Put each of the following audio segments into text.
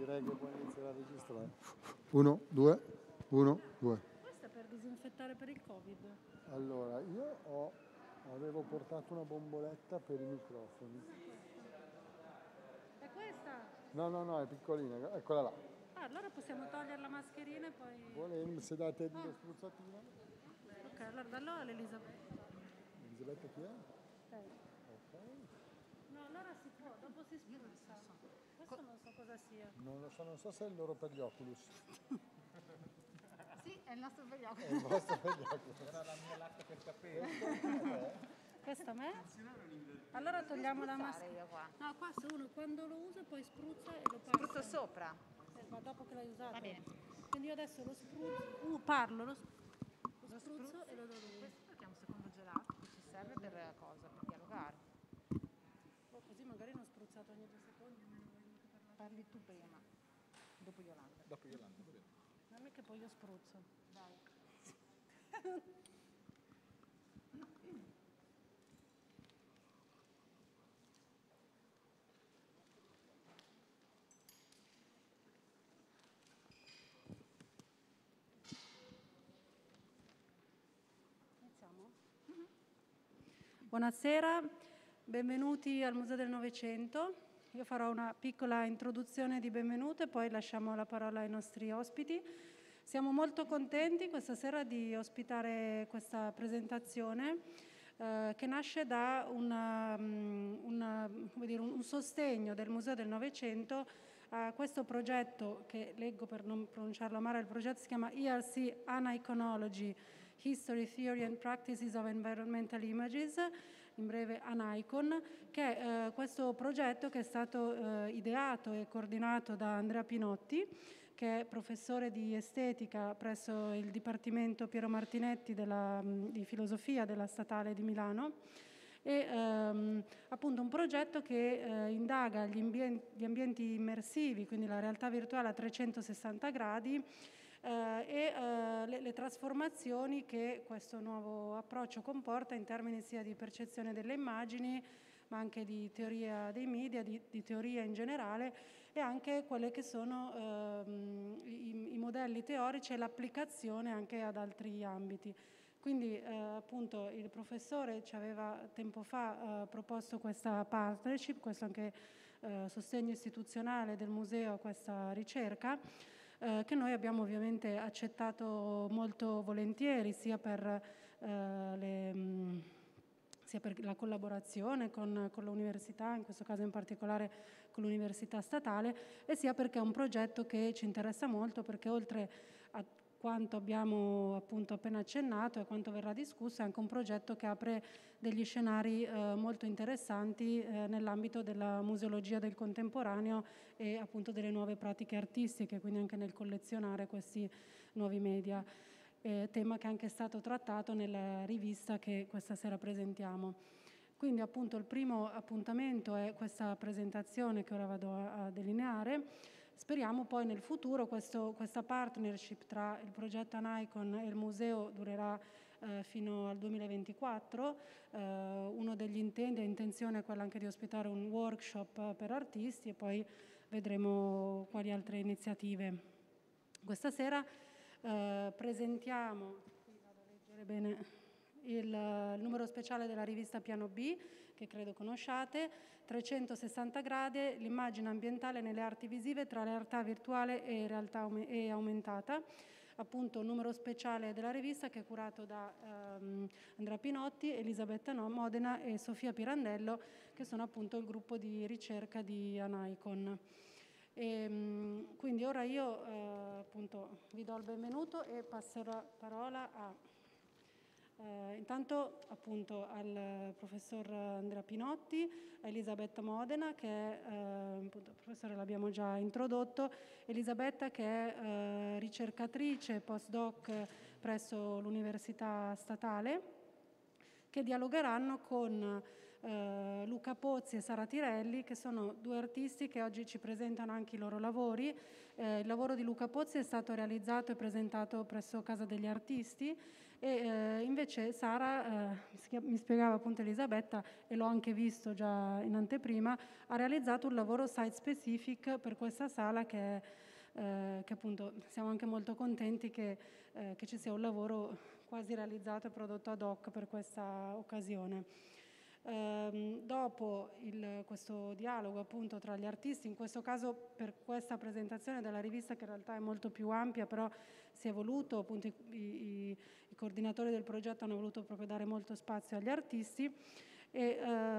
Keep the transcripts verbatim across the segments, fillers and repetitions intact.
direi che puoi iniziare a registrare. Uno, due, uno, due. Questo è per disinfettare per il Covid. Allora, io ho, avevo portato una bomboletta per i microfoni. È questa? No, no, no, è piccolina, eccola là. Ah, allora possiamo togliere la mascherina e poi... Volendo, se date Ah. lo spruzzatino. Ok, allora dallo all'Elisabetta. Elisabetta chi è? Ok. Ok. No, allora si può, dopo si spruzza. Questo non so cosa sia. Non lo so, non so se è il loro per gli Oculus. Sì, è il nostro per gli occhi. È il vostro per gli Oculus. Era la mia lacca per capelli. Questo a me? Allora togliamo la spruzzare maschera. io qua. No, qua se uno quando lo usa poi spruzza e lo passa. Spruzzo sopra. Eh, ma dopo che l'hai usato. Va bene. Quindi io adesso lo spruzzo, uh, parlo, lo, lo Lo spruzzo spruzzi. e lo do lui. Questo perché è un secondo gelato che ci serve per cosa? Per dialogare. Oh, così magari non spruzzato ogni due secondi. Me ne vuoi mica parlare. Parli tu prima, dopo Yolanda. Dopo Yolanda, va bene. Dammi che poi io spruzzo. Dai. Iniziamo? Buonasera, benvenuti al Museo del Novecento. Io farò una piccola introduzione di benvenuto e poi lasciamo la parola ai nostri ospiti. Siamo molto contenti questa sera di ospitare questa presentazione eh, che nasce da una, una, come dire, un sostegno del Museo del Novecento a questo progetto che leggo per non pronunciarlo male. Il progetto si chiama E R C Aniconology, History, Theory and Practices of Environmental Images, in breve ANICON, che è eh, questo progetto che è stato eh, ideato e coordinato da Andrea Pinotti, che è professore di estetica presso il Dipartimento Piero Martinetti della, di Filosofia della Statale di Milano, e ehm, appunto un progetto che eh, indaga gli ambienti, gli ambienti immersivi, quindi la realtà virtuale a trecentosessanta gradi, eh, e eh, le, le trasformazioni che questo nuovo approccio comporta in termini sia di percezione delle immagini, ma anche di teoria dei media, di, di teoria in generale, e anche quelle che sono ehm, i, i modelli teorici e l'applicazione anche ad altri ambiti. Quindi eh, appunto il professore ci aveva tempo fa eh, proposto questa partnership, questo anche eh, sostegno istituzionale del museo a questa ricerca, eh, che noi abbiamo ovviamente accettato molto volentieri, sia per eh, le... Mh, sia per la collaborazione con, con l'università, in questo caso in particolare con l'università statale, e sia perché è un progetto che ci interessa molto, perché oltre a quanto abbiamo appunto appena accennato e a quanto verrà discusso, è anche un progetto che apre degli scenari eh, molto interessanti eh, nell'ambito della museologia del contemporaneo e appunto delle nuove pratiche artistiche, quindi anche nel collezionare questi nuovi media. Eh, tema che è anche stato trattato nella rivista che questa sera presentiamo. Quindi appunto il primo appuntamento è questa presentazione che ora vado a, a delineare. Speriamo poi nel futuro questo, questa partnership tra il progetto ANICON e il museo durerà eh, fino al duemilaventiquattro. Eh, uno degli intenti e intenzione è quella anche di ospitare un workshop per artisti e poi vedremo quali altre iniziative. Questa sera Uh, presentiamo, qui vado a leggere bene, il, il numero speciale della rivista Piano B, che credo conosciate, trecentosessanta gradi, l'immagine ambientale nelle arti visive tra realtà virtuale e realtà e aumentata, appunto un numero speciale della rivista che è curato da um, Andrea Pinotti, Elisabetta Modena e Sofia Pirandello, che sono appunto il gruppo di ricerca di ANICON. E, quindi ora io eh, appunto vi do il benvenuto e passerò la parola a eh, intanto appunto al professor Andrea Pinotti, a Elisabetta Modena, che è eh, appunto il professore l'abbiamo già introdotto, Elisabetta che è eh, ricercatrice postdoc presso l'Università Statale, che dialogheranno con eh, Luca Pozzi e Sara Tirelli, che sono due artisti che oggi ci presentano anche i loro lavori. Eh, il lavoro di Luca Pozzi è stato realizzato e presentato presso Casa degli Artisti, e eh, invece Sara, eh, mi schia- mi spiegava appunto Elisabetta, e l'ho anche visto già in anteprima, ha realizzato un lavoro site specific per questa sala che è Eh, che appunto siamo anche molto contenti che, eh, che ci sia un lavoro quasi realizzato e prodotto ad hoc per questa occasione. Ehm, dopo il, questo dialogo appunto tra gli artisti, in questo caso per questa presentazione della rivista, che in realtà è molto più ampia, però si è voluto, appunto i, i, i coordinatori del progetto hanno voluto proprio dare molto spazio agli artisti, e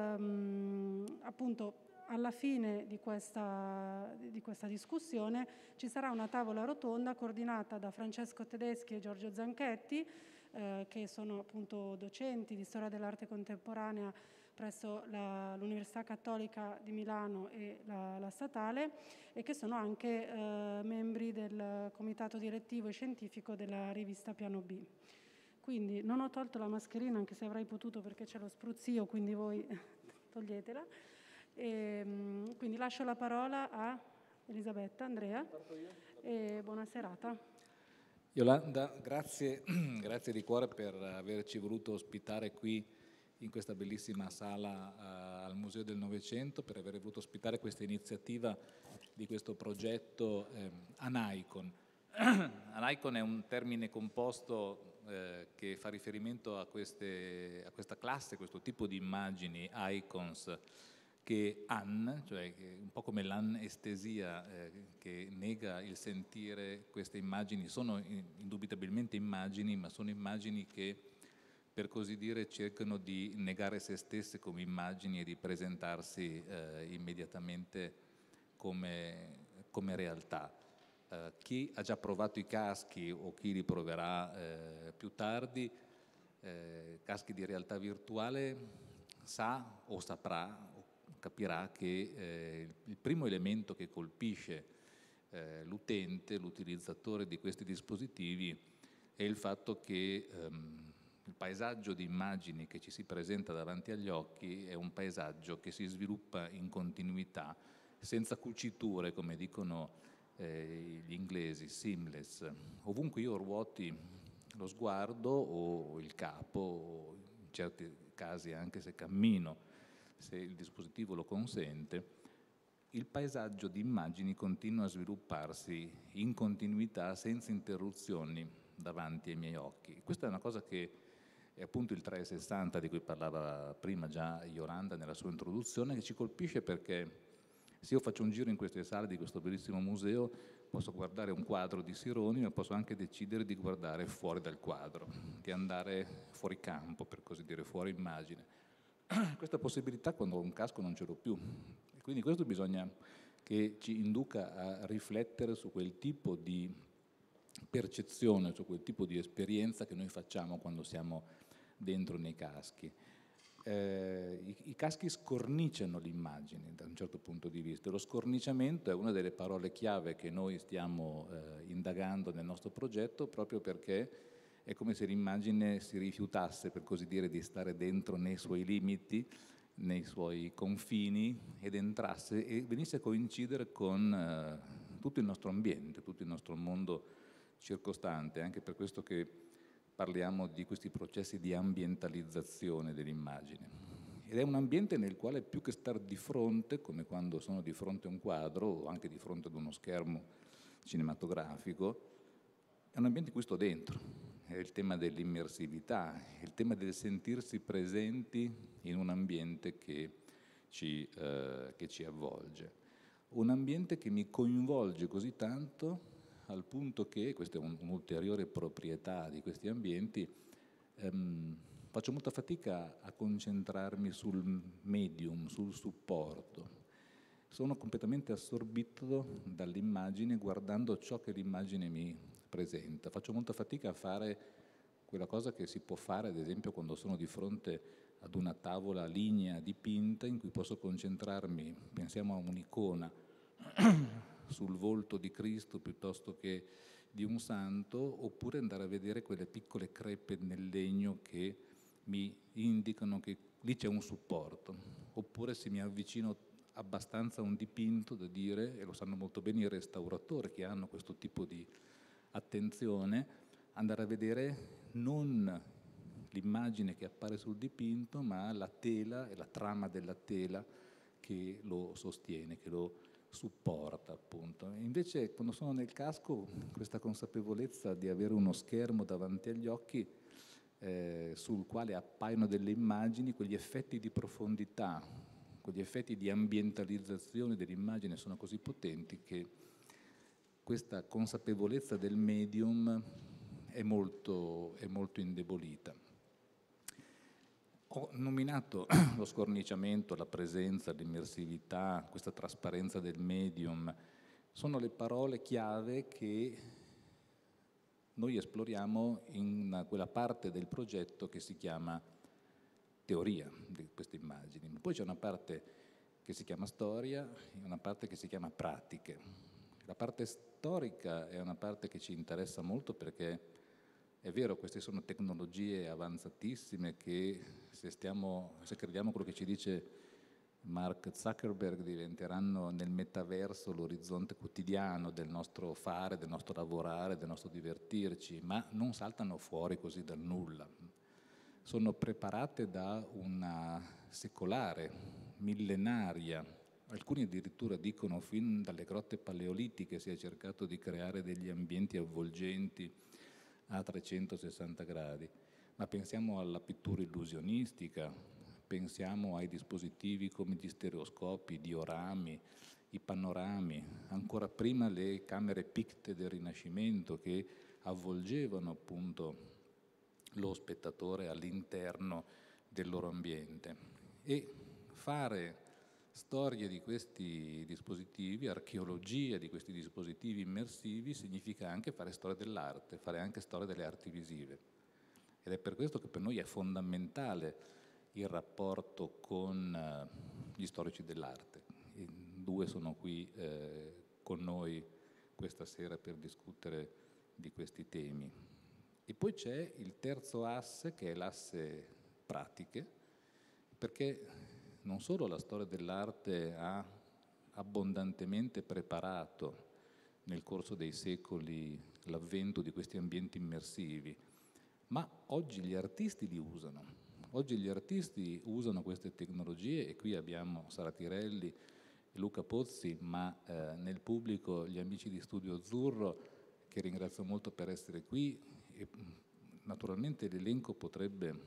ehm, appunto alla fine di questa, di questa discussione ci sarà una tavola rotonda coordinata da Francesco Tedeschi e Giorgio Zanchetti, eh, che sono appunto docenti di storia dell'arte contemporanea presso la, l'Università Cattolica di Milano e la, la Statale, e che sono anche eh, membri del comitato direttivo e scientifico della rivista Piano B. Quindi non ho tolto la mascherina, anche se avrei potuto perché c'è lo spruzzio, quindi voi toglietela. E, quindi lascio la parola a Elisabetta, Andrea, e buona serata. Yolanda, grazie, grazie di cuore per averci voluto ospitare qui in questa bellissima sala uh, al Museo del Novecento, per aver voluto ospitare questa iniziativa di questo progetto eh, Anaicon. Anaicon è un termine composto eh, che fa riferimento a, queste, a questa classe, questo tipo di immagini, icons, che an, cioè un po' come l'anestesia eh, che nega il sentire. Queste immagini sono indubitabilmente immagini, ma sono immagini che, per così dire, cercano di negare se stesse come immagini e di presentarsi eh, immediatamente come, come realtà. Eh, chi ha già provato i caschi o chi li proverà eh, più tardi, eh, caschi di realtà virtuale, sa o saprà capirà che eh, il primo elemento che colpisce eh, l'utente, l'utilizzatore di questi dispositivi, è il fatto che ehm, il paesaggio di immagini che ci si presenta davanti agli occhi è un paesaggio che si sviluppa in continuità, senza cuciture, come dicono eh, gli inglesi, seamless. Ovunque io ruoti lo sguardo o il capo, o in certi casi anche se cammino, se il dispositivo lo consente, il paesaggio di immagini continua a svilupparsi in continuità, senza interruzioni davanti ai miei occhi. Questa è una cosa che è appunto il trecentosessanta di cui parlava prima già Yolanda nella sua introduzione, che ci colpisce perché se io faccio un giro in queste sale di questo bellissimo museo, posso guardare un quadro di Sironi, ma posso anche decidere di guardare fuori dal quadro, di andare fuori campo, per così dire, fuori immagine. Questa possibilità quando ho un casco non ce l'ho più, e quindi questo bisogna che ci induca a riflettere su quel tipo di percezione, su quel tipo di esperienza che noi facciamo quando siamo dentro nei caschi. Eh, i, I caschi scorniciano l'immagine da un certo punto di vista. Lo scorniciamento è una delle parole chiave che noi stiamo eh, indagando nel nostro progetto, proprio perché è come se l'immagine si rifiutasse, per così dire, di stare dentro nei suoi limiti, nei suoi confini, ed entrasse e venisse a coincidere con eh, tutto il nostro ambiente, tutto il nostro mondo circostante. Anche per questo che parliamo di questi processi di ambientalizzazione dell'immagine. Ed è un ambiente nel quale, più che star di fronte, come quando sono di fronte a un quadro o anche di fronte ad uno schermo cinematografico, è un ambiente in cui sto dentro. È il tema dell'immersività, è il tema del sentirsi presenti in un ambiente che ci, eh, che ci avvolge. Un ambiente che mi coinvolge così tanto al punto che, questa è un, un'ulteriore proprietà di questi ambienti, ehm, faccio molta fatica a concentrarmi sul medium, sul supporto. Sono completamente assorbito dall'immagine, guardando ciò che l'immagine mi presenta. Faccio molta fatica a fare quella cosa che si può fare, ad esempio, quando sono di fronte ad una tavola lignea dipinta in cui posso concentrarmi, pensiamo a un'icona, sul volto di Cristo piuttosto che di un santo, oppure andare a vedere quelle piccole crepe nel legno che mi indicano che lì c'è un supporto. Oppure se mi avvicino abbastanza a un dipinto da dire, e lo sanno molto bene i restauratori che hanno questo tipo di attenzione, andare a vedere non l'immagine che appare sul dipinto, ma la tela e la trama della tela che lo sostiene, che lo supporta, appunto. E invece quando sono nel casco, questa consapevolezza di avere uno schermo davanti agli occhi eh, sul quale appaiono delle immagini, quegli effetti di profondità, quegli effetti di ambientalizzazione dell'immagine sono così potenti che questa consapevolezza del medium è molto, è molto indebolita. Ho nominato lo scornicciamento, la presenza, l'immersività, questa trasparenza del medium. Sono le parole chiave che noi esploriamo in quella parte del progetto che si chiama teoria di queste immagini. Poi c'è una parte che si chiama storia e una parte che si chiama pratiche. La parte storica è una parte che ci interessa molto perché è vero, queste sono tecnologie avanzatissime che se, stiamo, se crediamo quello che ci dice Mark Zuckerberg diventeranno nel metaverso l'orizzonte quotidiano del nostro fare, del nostro lavorare, del nostro divertirci, ma non saltano fuori così dal nulla. Sono preparate da una secolare, millenaria, alcuni addirittura dicono fin dalle grotte paleolitiche si è cercato di creare degli ambienti avvolgenti a trecentosessanta gradi, ma pensiamo alla pittura illusionistica, pensiamo ai dispositivi come gli stereoscopi, i diorami, i panorami, ancora prima le camere Pictet del Rinascimento che avvolgevano appunto lo spettatore all'interno del loro ambiente. E fare storia di questi dispositivi, archeologia di questi dispositivi immersivi, significa anche fare storia dell'arte, fare anche storia delle arti visive. Ed è per questo che per noi è fondamentale il rapporto con eh, gli storici dell'arte. I due sono qui eh, con noi questa sera per discutere di questi temi. E poi c'è il terzo asse, che è l'asse pratiche, perché non solo la storia dell'arte ha abbondantemente preparato nel corso dei secoli l'avvento di questi ambienti immersivi, ma oggi gli artisti li usano. Oggi gli artisti usano queste tecnologie e qui abbiamo Sara Tirelli e Luca Pozzi, ma eh, nel pubblico gli amici di Studio Azzurro, che ringrazio molto per essere qui, e naturalmente l'elenco potrebbe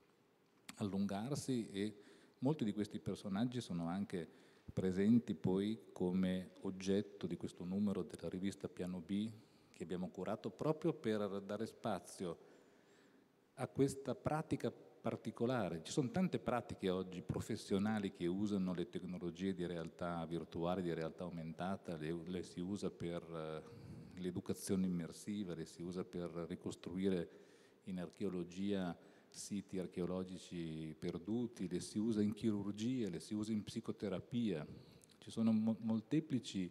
allungarsi e molti di questi personaggi sono anche presenti poi come oggetto di questo numero della rivista Piano B che abbiamo curato proprio per dare spazio a questa pratica particolare. Ci sono tante pratiche oggi professionali che usano le tecnologie di realtà virtuale, di realtà aumentata, le, le si usa per uh, l'educazione immersiva, le si usa per ricostruire in archeologia siti archeologici perduti, le si usa in chirurgia, le si usa in psicoterapia. Ci sono mo- molteplici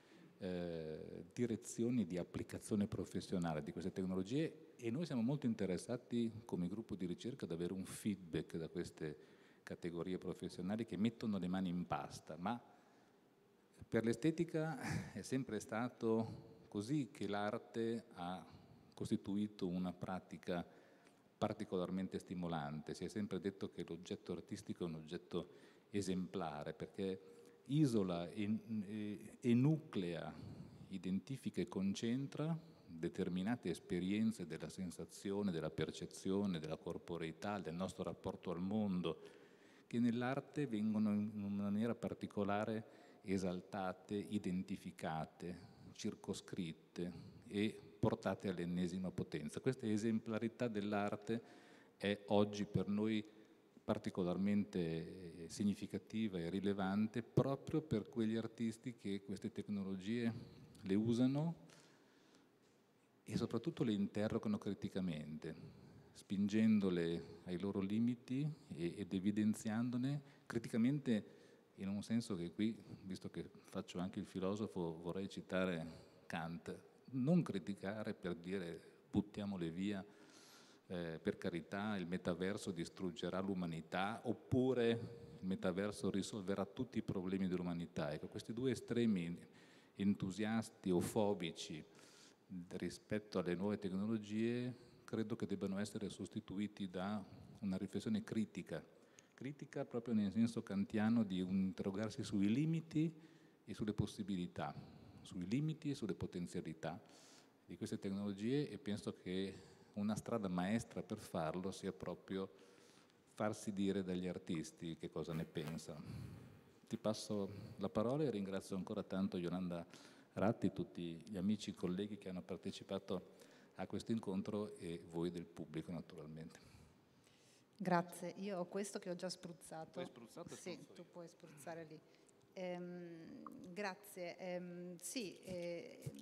eh, direzioni di applicazione professionale di queste tecnologie e noi siamo molto interessati come gruppo di ricerca ad avere un feedback da queste categorie professionali che mettono le mani in pasta, ma per l'estetica è sempre stato così che l'arte ha costituito una pratica particolarmente stimolante. Si è sempre detto che l'oggetto artistico è un oggetto esemplare perché isola e, e, e nuclea, identifica e concentra determinate esperienze della sensazione, della percezione, della corporeità, del nostro rapporto al mondo, che nell'arte vengono in una maniera particolare esaltate, identificate, circoscritte e portate all'ennesima potenza. Questa esemplarità dell'arte è oggi per noi particolarmente significativa e rilevante proprio per quegli artisti che queste tecnologie le usano e soprattutto le interrogano criticamente, spingendole ai loro limiti ed evidenziandone criticamente in un senso che qui, visto che faccio anche il filosofo, vorrei citare Kant. Non criticare per dire buttiamole via eh, per carità il metaverso distruggerà l'umanità oppure il metaverso risolverà tutti i problemi dell'umanità. Ecco, questi due estremi entusiasti o fobici rispetto alle nuove tecnologie credo che debbano essere sostituiti da una riflessione critica, critica proprio nel senso kantiano di interrogarsi sui limiti e sulle possibilità, sui limiti e sulle potenzialità di queste tecnologie, e penso che una strada maestra per farlo sia proprio farsi dire dagli artisti che cosa ne pensano. Ti passo la parola e ringrazio ancora tanto Yolanda Ratti e tutti gli amici e colleghi che hanno partecipato a questo incontro e voi del pubblico naturalmente. Grazie, io ho questo che ho già spruzzato. Puoi spruzzato? Sì, tu puoi spruzzare lì. Ehm, grazie. Ehm, sì, eh,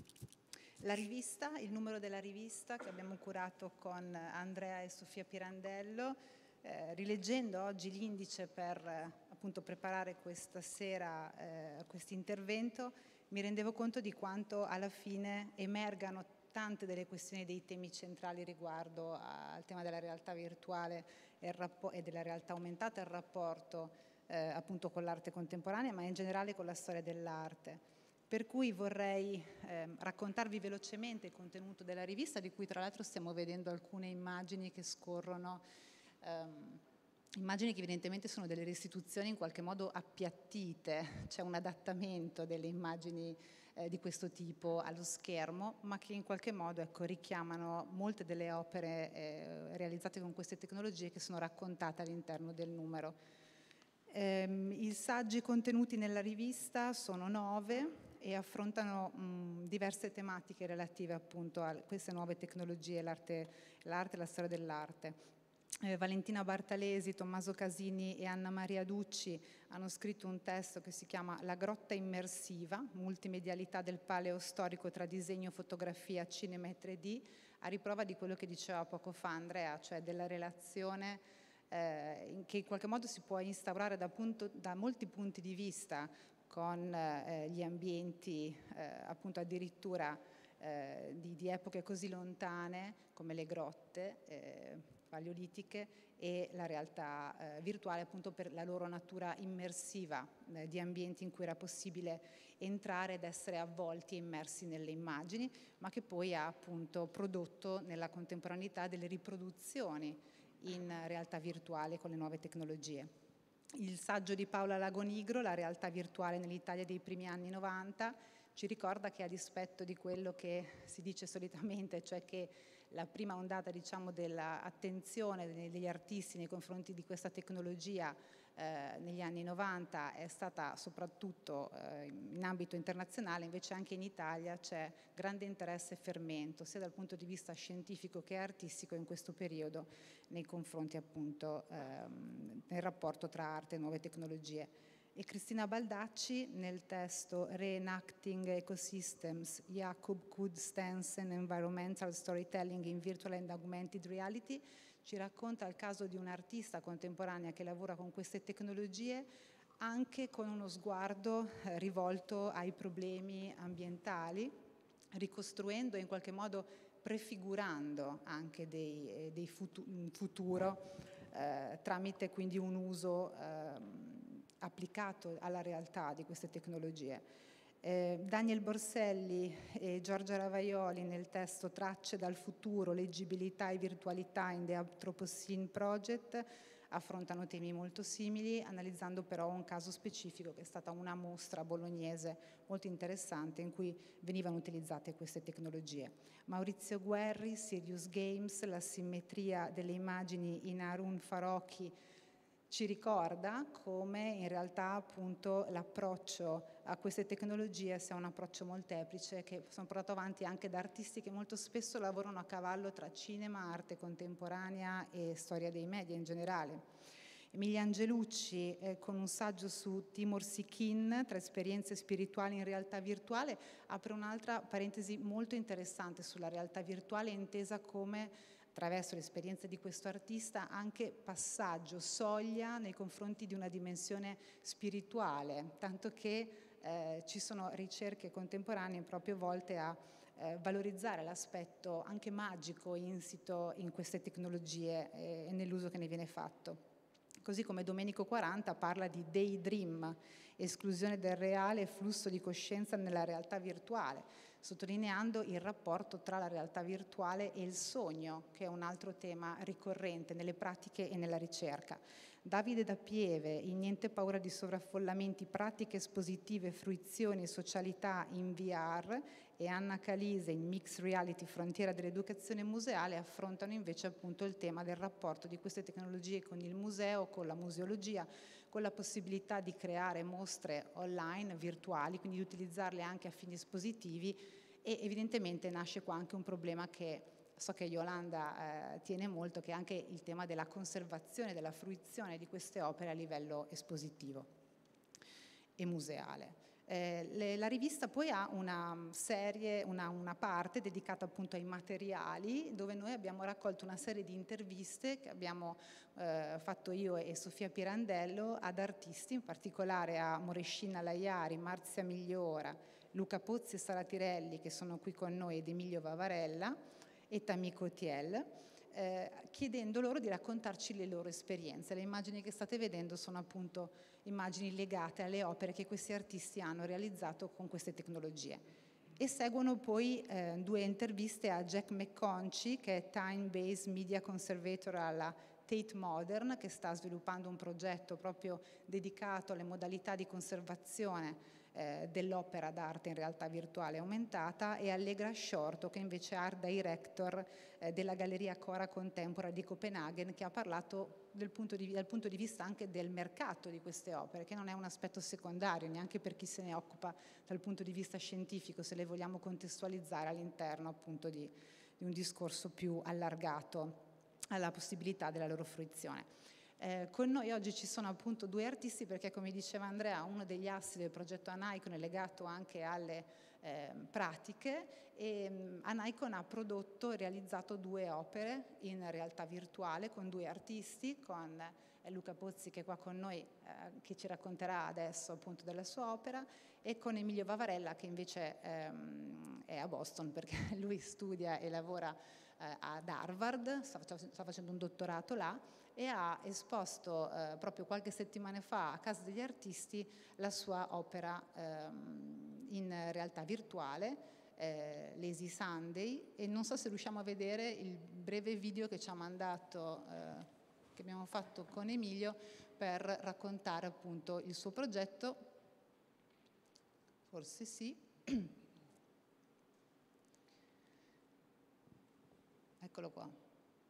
la rivista, il numero della rivista che abbiamo curato con Andrea e Sofia Pirandello, eh, rileggendo oggi l'indice per eh, appunto preparare questa sera eh, questo intervento, mi rendevo conto di quanto alla fine emergano tante delle questioni, dei temi centrali riguardo al tema della realtà virtuale e, il rappo- e della realtà aumentata e il rapporto eh, appunto con l'arte contemporanea, ma in generale con la storia dell'arte. Per cui vorrei eh, raccontarvi velocemente il contenuto della rivista, di cui tra l'altro stiamo vedendo alcune immagini che scorrono, ehm, immagini che evidentemente sono delle restituzioni in qualche modo appiattite, c'è un adattamento delle immagini eh, di questo tipo allo schermo, ma che in qualche modo ecco, richiamano molte delle opere eh, realizzate con queste tecnologie che sono raccontate all'interno del numero. Ehm, I saggi contenuti nella rivista sono nove e affrontano mh, diverse tematiche relative appunto a queste nuove tecnologie, l'arte, l'arte e la storia dell'arte. Eh, Valentina Bartalesi, Tommaso Casini e Anna Maria Ducci hanno scritto un testo che si chiama La grotta immersiva, multimedialità del paleo storico tra disegno, fotografia, cinema e tre D, a riprova di quello che diceva poco fa Andrea, cioè della relazione eh, che in qualche modo si può instaurare da, punto, da molti punti di vista con eh, gli ambienti eh, appunto addirittura eh, di, di epoche così lontane come le grotte eh, paleolitiche e la realtà eh, virtuale appunto per la loro natura immersiva eh, di ambienti in cui era possibile entrare ed essere avvolti e immersi nelle immagini, ma che poi ha appunto prodotto nella contemporaneità delle riproduzioni in realtà virtuale con le nuove tecnologie. Il saggio di Paola Lagonigro, La realtà virtuale nell'Italia dei primi anni novanta, ci ricorda che a dispetto di quello che si dice solitamente, cioè che la prima ondata diciamo, dell'attenzione degli artisti nei confronti di questa tecnologia eh, negli anni novanta è stata soprattutto eh, in ambito internazionale, invece anche in Italia c'è grande interesse e fermento, sia dal punto di vista scientifico che artistico in questo periodo nei confronti appunto ehm, nel rapporto tra arte e nuove tecnologie. E Cristina Baldacci nel testo Reenacting Ecosystems, Jakob Kudstens and Environmental Storytelling in Virtual and Augmented Reality ci racconta il caso di un'artista contemporanea che lavora con queste tecnologie anche con uno sguardo eh, rivolto ai problemi ambientali, ricostruendo e in qualche modo prefigurando anche dei, eh, dei futu- un futuro eh, tramite quindi un uso eh, applicato alla realtà di queste tecnologie. Eh, Daniel Borselli e Giorgia Ravaioli nel testo Tracce dal futuro, leggibilità e virtualità in The Anthropocene Project affrontano temi molto simili, analizzando però un caso specifico che è stata una mostra bolognese molto interessante in cui venivano utilizzate queste tecnologie. Maurizio Guerri, Serious Games, la simmetria delle immagini in Harun Farocchi ci ricorda come in realtà appunto l'approccio a queste tecnologie sia un approccio molteplice che sono portato avanti anche da artisti che molto spesso lavorano a cavallo tra cinema, arte contemporanea e storia dei media in generale. Emilia Angelucci eh, con un saggio su Timur Sikin, tra esperienze spirituali in realtà virtuale, apre un'altra parentesi molto interessante sulla realtà virtuale intesa come attraverso l'esperienza di questo artista, anche passaggio, soglia nei confronti di una dimensione spirituale, tanto che eh, ci sono ricerche contemporanee proprio volte a eh, valorizzare l'aspetto anche magico insito in queste tecnologie e, e nell'uso che ne viene fatto. Così come Domenico quaranta parla di daydream, esclusione del reale e flusso di coscienza nella realtà virtuale, sottolineando il rapporto tra la realtà virtuale e il sogno, che è un altro tema ricorrente nelle pratiche e nella ricerca. Davide da Pieve, in Niente paura di sovraffollamenti, pratiche espositive, fruizioni e socialità in V R, e Anna Calise in Mixed Reality, frontiera dell'educazione museale, affrontano invece appunto il tema del rapporto di queste tecnologie con il museo, con la museologia, con la possibilità di creare mostre online, virtuali, quindi di utilizzarle anche a fini espositivi, e evidentemente nasce qua anche un problema che so che Yolanda eh, tiene molto, che è anche il tema della conservazione, della fruizione di queste opere a livello espositivo e museale. Eh, le, la rivista poi ha una serie, una, una parte dedicata appunto ai materiali, dove noi abbiamo raccolto una serie di interviste che abbiamo eh, fatto io e Sofia Pirandello ad artisti, in particolare a Morescina Laiari, Marzia Migliora, Luca Pozzi e Sara Tirelli, che sono qui con noi, ed Emilio Vavarella e Tamiko Thiel, eh, chiedendo loro di raccontarci le loro esperienze. Le immagini che state vedendo sono appunto immagini legate alle opere che questi artisti hanno realizzato con queste tecnologie. E seguono poi eh, due interviste a Jack McConchie, che è Time Based Media Conservator alla Tate Modern, che sta sviluppando un progetto proprio dedicato alle modalità di conservazione eh, dell'opera d'arte in realtà virtuale aumentata, e Allegra Shorto, che invece è Art Director eh, della Galleria Cora Contemporary di Copenaghen, che ha parlato del punto di, dal punto di vista anche del mercato di queste opere, che non è un aspetto secondario neanche per chi se ne occupa dal punto di vista scientifico, se le vogliamo contestualizzare all'interno appunto di, di un discorso più allargato alla possibilità della loro fruizione. Eh, con noi oggi ci sono appunto due artisti, perché come diceva Andrea, uno degli assi del progetto Anaicon è legato anche alle eh, pratiche, e mh, Anaicon ha prodotto e realizzato due opere in realtà virtuale con due artisti, con eh, Luca Pozzi, che è qua con noi, eh, che ci racconterà adesso appunto della sua opera, e con Emilio Vavarella, che invece ehm, è a Boston perché lui studia e lavora eh, ad Harvard, sta, sta facendo un dottorato là, e ha esposto eh, proprio qualche settimana fa a Casa degli Artisti la sua opera ehm, in realtà virtuale, eh, Lazy Sunday, e non so se riusciamo a vedere il breve video che ci ha mandato, eh, che abbiamo fatto con Emilio, per raccontare appunto il suo progetto. Forse sì. Eccolo qua.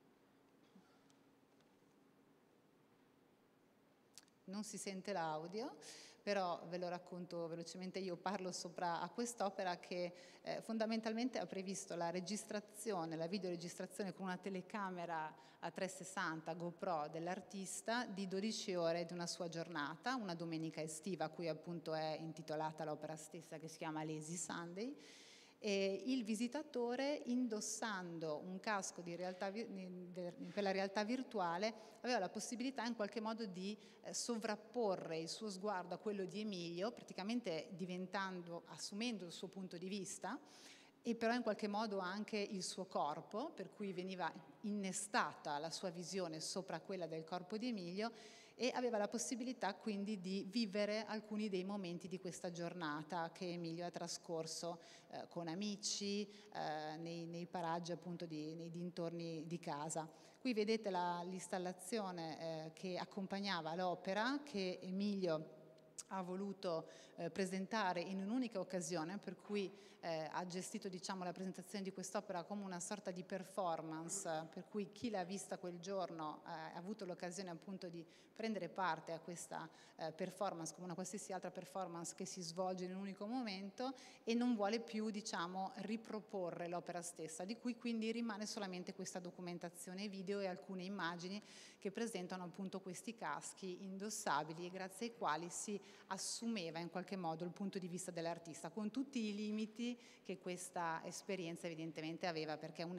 Non si sente l'audio, però ve lo racconto velocemente. Io parlo sopra a quest'opera che eh, fondamentalmente ha previsto la registrazione, la videoregistrazione con una telecamera a trecentosessanta GoPro dell'artista di dodici ore di una sua giornata, una domenica estiva, a cui appunto è intitolata l'opera stessa, che si chiama Lazy Sunday. E il visitatore, indossando un casco di realtà, per la realtà virtuale, aveva la possibilità in qualche modo di eh, sovrapporre il suo sguardo a quello di Emilio, praticamente diventando, assumendo il suo punto di vista, e però in qualche modo anche il suo corpo, per cui veniva innestata la sua visione sopra quella del corpo di Emilio, e aveva la possibilità quindi di vivere alcuni dei momenti di questa giornata che Emilio ha trascorso eh, con amici eh, nei, nei paraggi appunto di, nei dintorni di casa. Qui vedete la, l'installazione eh, che accompagnava l'opera, che Emilio ha voluto eh, presentare in un'unica occasione, per cui eh, ha gestito diciamo, la presentazione di quest'opera come una sorta di performance, per cui chi l'ha vista quel giorno eh, ha avuto l'occasione appunto di prendere parte a questa eh, performance come una qualsiasi altra performance che si svolge in un unico momento, e non vuole più diciamo, riproporre l'opera stessa, di cui quindi rimane solamente questa documentazione video e alcune immagini che presentano appunto questi caschi indossabili, grazie ai quali si assumeva in qualche modo il punto di vista dell'artista, con tutti i limiti che questa esperienza evidentemente aveva, perché una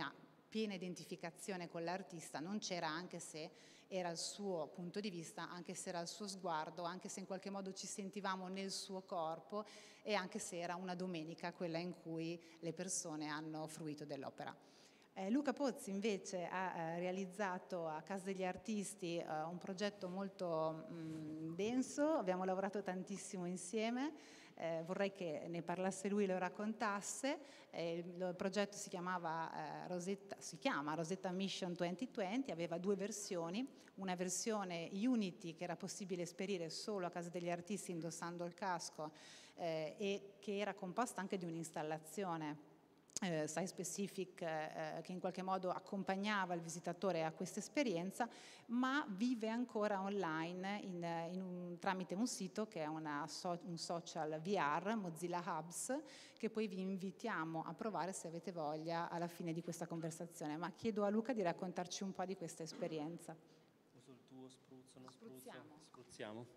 piena identificazione con l'artista non c'era, anche se era il suo punto di vista, anche se era il suo sguardo, anche se in qualche modo ci sentivamo nel suo corpo e anche se era una domenica quella in cui le persone hanno fruito dell'opera. Eh, Luca Pozzi invece ha eh, realizzato a Casa degli Artisti eh, un progetto molto mh, denso, abbiamo lavorato tantissimo insieme, eh, vorrei che ne parlasse lui e lo raccontasse. Eh, il, il progetto si chiamava eh, Rosetta, si chiama Rosetta Mission duemilaventi, aveva due versioni, una versione Unity che era possibile esperire solo a Casa degli Artisti indossando il casco eh, e che era composta anche di un'installazione Eh, site specific eh, che in qualche modo accompagnava il visitatore a questa esperienza, ma vive ancora online in, in un, tramite un sito che è una so, un social V R, Mozilla Hubs, che poi vi invitiamo a provare se avete voglia alla fine di questa conversazione. Ma chiedo a Luca di raccontarci un po' di questa esperienza. Uso il tuo, spruzzo, non spruzzo? Spruzziamo. Spruzziamo.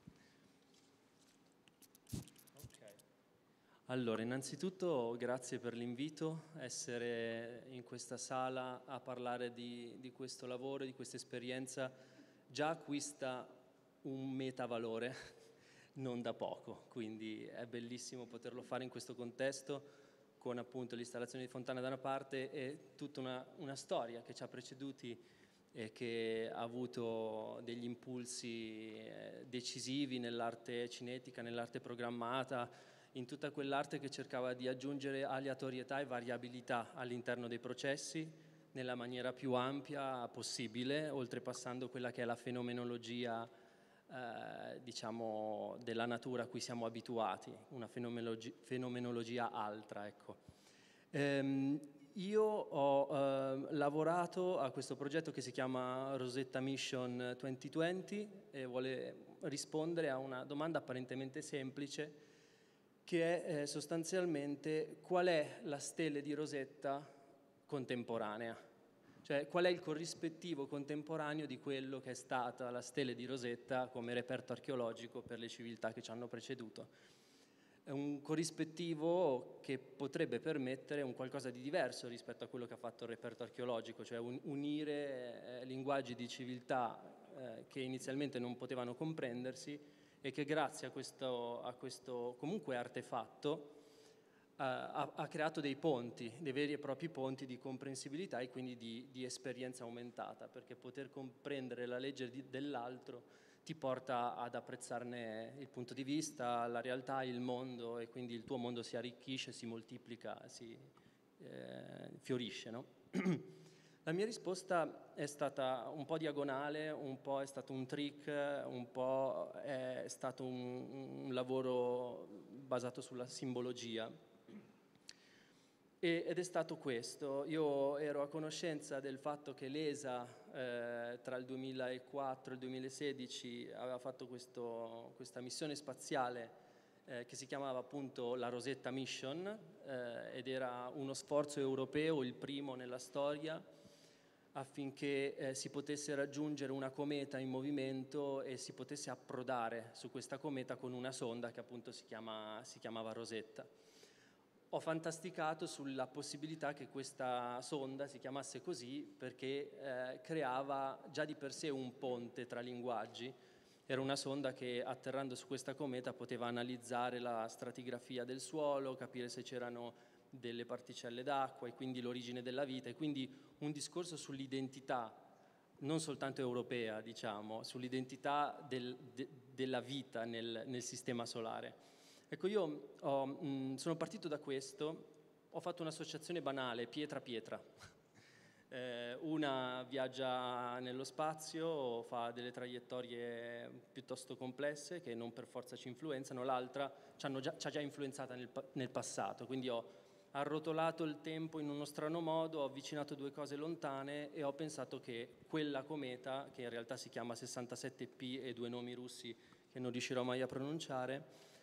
Allora, innanzitutto grazie per l'invito, essere in questa sala a parlare di, di questo lavoro, di questa esperienza, già acquista un metavalore non da poco, quindi è bellissimo poterlo fare in questo contesto con appunto l'installazione di Fontana da una parte e tutta una, una storia che ci ha preceduti e che ha avuto degli impulsi eh, decisivi nell'arte cinetica, nell'arte programmata, in tutta quell'arte che cercava di aggiungere aleatorietà e variabilità all'interno dei processi nella maniera più ampia possibile, oltrepassando quella che è la fenomenologia eh, diciamo della natura a cui siamo abituati, una fenomenologia, fenomenologia altra, ecco. Ehm, io ho eh, lavorato a questo progetto che si chiama Rosetta Mission duemilaventi e vuole rispondere a una domanda apparentemente semplice, che è eh, sostanzialmente qual è la stele di Rosetta contemporanea, cioè qual è il corrispettivo contemporaneo di quello che è stata la stele di Rosetta come reperto archeologico per le civiltà che ci hanno preceduto. È un corrispettivo che potrebbe permettere un qualcosa di diverso rispetto a quello che ha fatto il reperto archeologico, cioè un, unire eh, linguaggi di civiltà eh, che inizialmente non potevano comprendersi e che grazie a questo, a questo comunque artefatto uh, ha, ha creato dei ponti, dei veri e propri ponti di comprensibilità e quindi di, di esperienza aumentata, perché poter comprendere la legge di, dell'altro ti porta ad apprezzarne il punto di vista, la realtà, il mondo, e quindi il tuo mondo si arricchisce, si moltiplica, si eh, fiorisce, no? La mia risposta è stata un po' diagonale, un po' è stato un trick, un po' è stato un, un lavoro basato sulla simbologia. E, ed è stato questo. Io ero a conoscenza del fatto che l'E S A eh, tra il duemilaquattro e il duemilasedici aveva fatto questo, questa missione spaziale eh, che si chiamava appunto la Rosetta Mission eh, ed era uno sforzo europeo, il primo nella storia, affinché eh, si potesse raggiungere una cometa in movimento e si potesse approdare su questa cometa con una sonda che appunto si, chiama, si chiamava Rosetta. Ho fantasticato sulla possibilità che questa sonda si chiamasse così perché eh, creava già di per sé un ponte tra linguaggi. Era una sonda che atterrando su questa cometa poteva analizzare la stratigrafia del suolo, capire se c'erano delle particelle d'acqua e quindi l'origine della vita, e quindi un discorso sull'identità non soltanto europea, diciamo, sull'identità del, de, della vita nel, nel sistema solare. Ecco, io ho, mh, sono partito da questo, ho fatto un'associazione banale, pietra-pietra. eh, una viaggia nello spazio, fa delle traiettorie piuttosto complesse che non per forza ci influenzano, l'altra ci, hanno già, ci ha già influenzata nel, nel passato, quindi ho arrotolato il tempo in uno strano modo, ho avvicinato due cose lontane e ho pensato che quella cometa, che in realtà si chiama sessantasette P e due nomi russi che non riuscirò mai a pronunciare,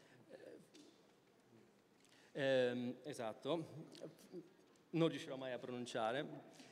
eh, ehm, esatto, non riuscirò mai a pronunciare,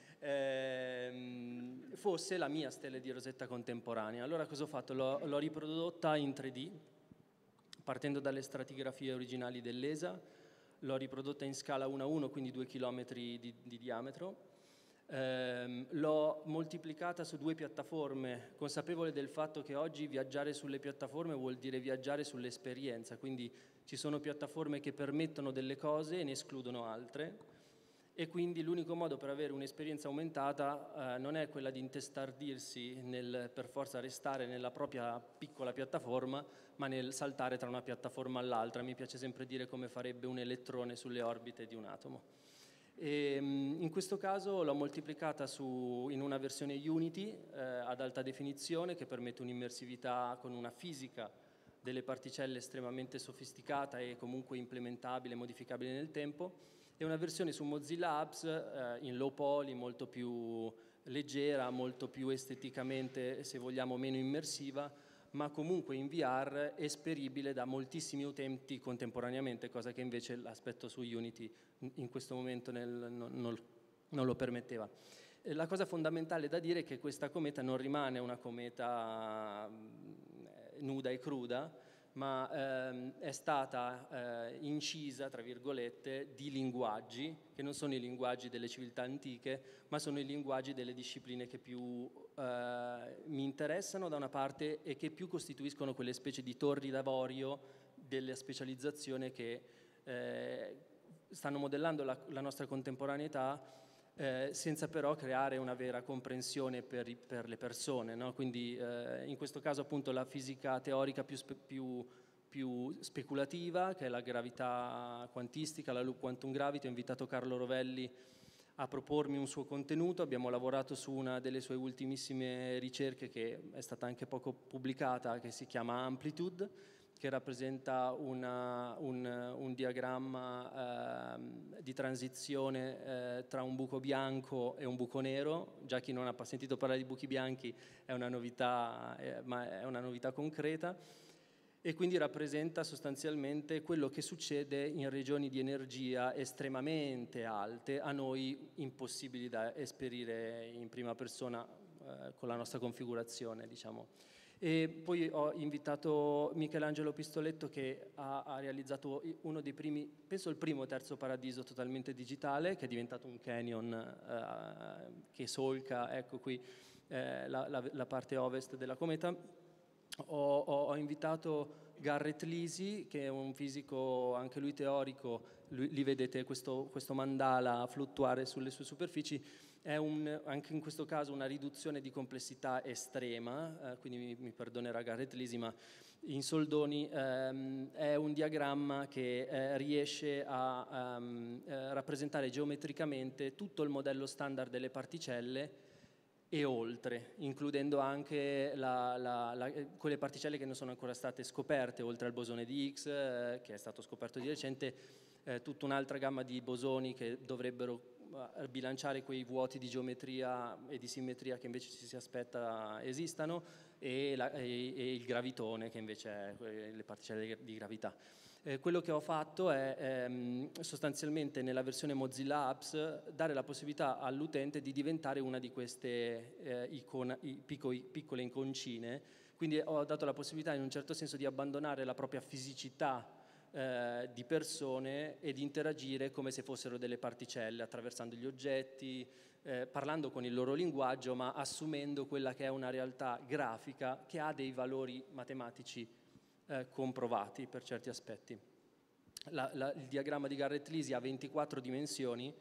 ehm, fosse la mia stella di Rosetta contemporanea. Allora cosa ho fatto? L'ho, l'ho riprodotta in tre D, partendo dalle stratigrafie originali dell'E S A, l'ho riprodotta in scala uno a uno, quindi due chilometri di, di diametro, Ehm, l'ho moltiplicata su due piattaforme, consapevole del fatto che oggi viaggiare sulle piattaforme vuol dire viaggiare sull'esperienza, quindi ci sono piattaforme che permettono delle cose e ne escludono altre, e quindi l'unico modo per avere un'esperienza aumentata eh, non è quella di intestardirsi nel per forza restare nella propria piccola piattaforma, ma nel saltare tra una piattaforma all'altra. Mi piace sempre dire come farebbe un elettrone sulle orbite di un atomo. E, in questo caso l'ho moltiplicata su, in una versione Unity eh, ad alta definizione, che permette un'immersività con una fisica delle particelle estremamente sofisticata e comunque implementabile, modificabile nel tempo, e una versione su Mozilla Apps eh, in low poly, molto più leggera, molto più esteticamente, se vogliamo, meno immersiva, ma comunque in V R esperibile da moltissimi utenti contemporaneamente, cosa che invece l'aspetto su Unity in questo momento nel, non, non, non lo permetteva. E la cosa fondamentale da dire è che questa cometa non rimane una cometa nuda e cruda, ma ehm, è stata eh, incisa, tra virgolette, di linguaggi, che non sono i linguaggi delle civiltà antiche, ma sono i linguaggi delle discipline che più eh, mi interessano da una parte e che più costituiscono quelle specie di torri d'avorio della specializzazione che eh, stanno modellando la, la nostra contemporaneità, Eh, senza però creare una vera comprensione per, i, per le persone, no? Quindi eh, in questo caso appunto la fisica teorica più, spe, più, più speculativa, che è la gravità quantistica, la loop quantum gravity. Ho invitato Carlo Rovelli a propormi un suo contenuto, abbiamo lavorato su una delle sue ultimissime ricerche che è stata anche poco pubblicata, che si chiama Amplitude, che rappresenta una, un, un diagramma eh, di transizione eh, tra un buco bianco e un buco nero. Già chi non ha sentito parlare di buchi bianchi è una novità, eh, ma è una novità concreta, e quindi rappresenta sostanzialmente quello che succede in regioni di energia estremamente alte, a noi impossibili da esperire in prima persona eh, con la nostra configurazione, diciamo. E poi ho invitato Michelangelo Pistoletto, che ha, ha realizzato uno dei primi, penso il primo Terzo Paradiso totalmente digitale, che è diventato un canyon eh, che solca, ecco qui, eh, la, la, la parte ovest della cometa. Ho, ho, ho invitato Garrett Lisi, che è un fisico anche lui teorico, lui, lì vedete questo, questo mandala fluttuare sulle sue superfici. È un, anche in questo caso una riduzione di complessità estrema, eh, quindi mi, mi perdonerà Garrett Lisi, ma in soldoni ehm, è un diagramma che eh, riesce a um, eh, rappresentare geometricamente tutto il modello standard delle particelle e oltre, includendo anche la, la, la, quelle particelle che non sono ancora state scoperte, oltre al bosone di Higgs, eh, che è stato scoperto di recente, eh, tutta un'altra gamma di bosoni che dovrebbero bilanciare quei vuoti di geometria e di simmetria che invece ci si aspetta esistano, e, la, e, e il gravitone, che invece è le particelle di gravità. Eh, quello che ho fatto è ehm, sostanzialmente nella versione Mozilla Apps dare la possibilità all'utente di diventare una di queste eh, icona, i, piccoli, piccole iconcine, quindi ho dato la possibilità in un certo senso di abbandonare la propria fisicità Eh, di persone e di interagire come se fossero delle particelle, attraversando gli oggetti, eh, parlando con il loro linguaggio, ma assumendo quella che è una realtà grafica che ha dei valori matematici eh, comprovati per certi aspetti. La, la, il diagramma di Garrett Lisi ha ventiquattro dimensioni,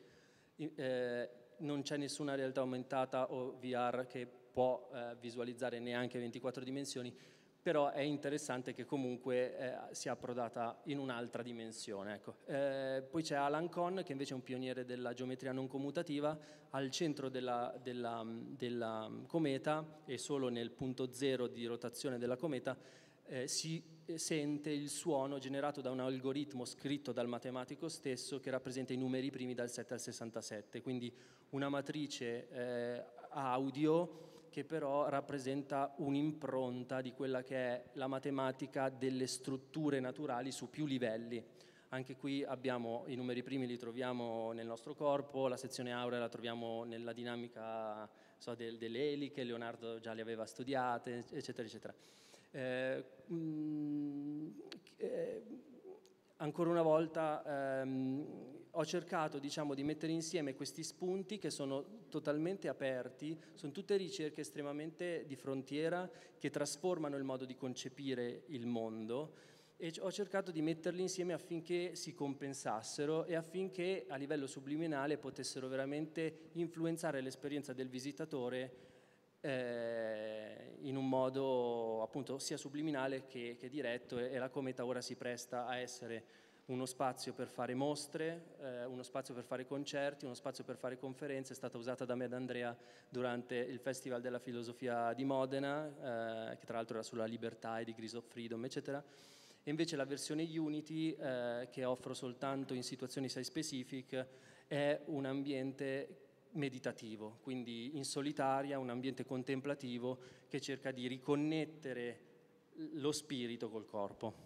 eh, non c'è nessuna realtà aumentata o V R che può eh, visualizzare neanche ventiquattro dimensioni, però è interessante che comunque eh, sia approdata in un'altra dimensione. Ecco. Eh, poi c'è Alan Kohn, che invece è un pioniere della geometria non commutativa. Al centro della, della, della cometa, e solo nel punto zero di rotazione della cometa, eh, si sente il suono generato da un algoritmo scritto dal matematico stesso, che rappresenta i numeri primi dal sette al sessantasette, quindi una matrice eh, audio che però rappresenta un'impronta di quella che è la matematica delle strutture naturali su più livelli. Anche qui abbiamo i numeri primi, li troviamo nel nostro corpo, la sezione aurea la troviamo nella dinamica so, del, delle eliche, Leonardo già le aveva studiate, eccetera, eccetera. Eh, mh, eh, ancora una volta ehm, ho cercato, diciamo, di mettere insieme questi spunti che sono totalmente aperti, sono tutte ricerche estremamente di frontiera che trasformano il modo di concepire il mondo, e ho cercato di metterli insieme affinché si compensassero e affinché a livello subliminale potessero veramente influenzare l'esperienza del visitatore eh, in un modo appunto sia subliminale che, che diretto, e, e la Cometa ora si presta a essere uno spazio per fare mostre, eh, uno spazio per fare concerti, uno spazio per fare conferenze. È stata usata da me e da Andrea durante il Festival della Filosofia di Modena, eh, che tra l'altro era sulla libertà e Degrees of Freedom, eccetera. E invece la versione Unity, eh, che offro soltanto in situazioni site specific, è un ambiente meditativo, quindi in solitaria, un ambiente contemplativo che cerca di riconnettere lo spirito col corpo.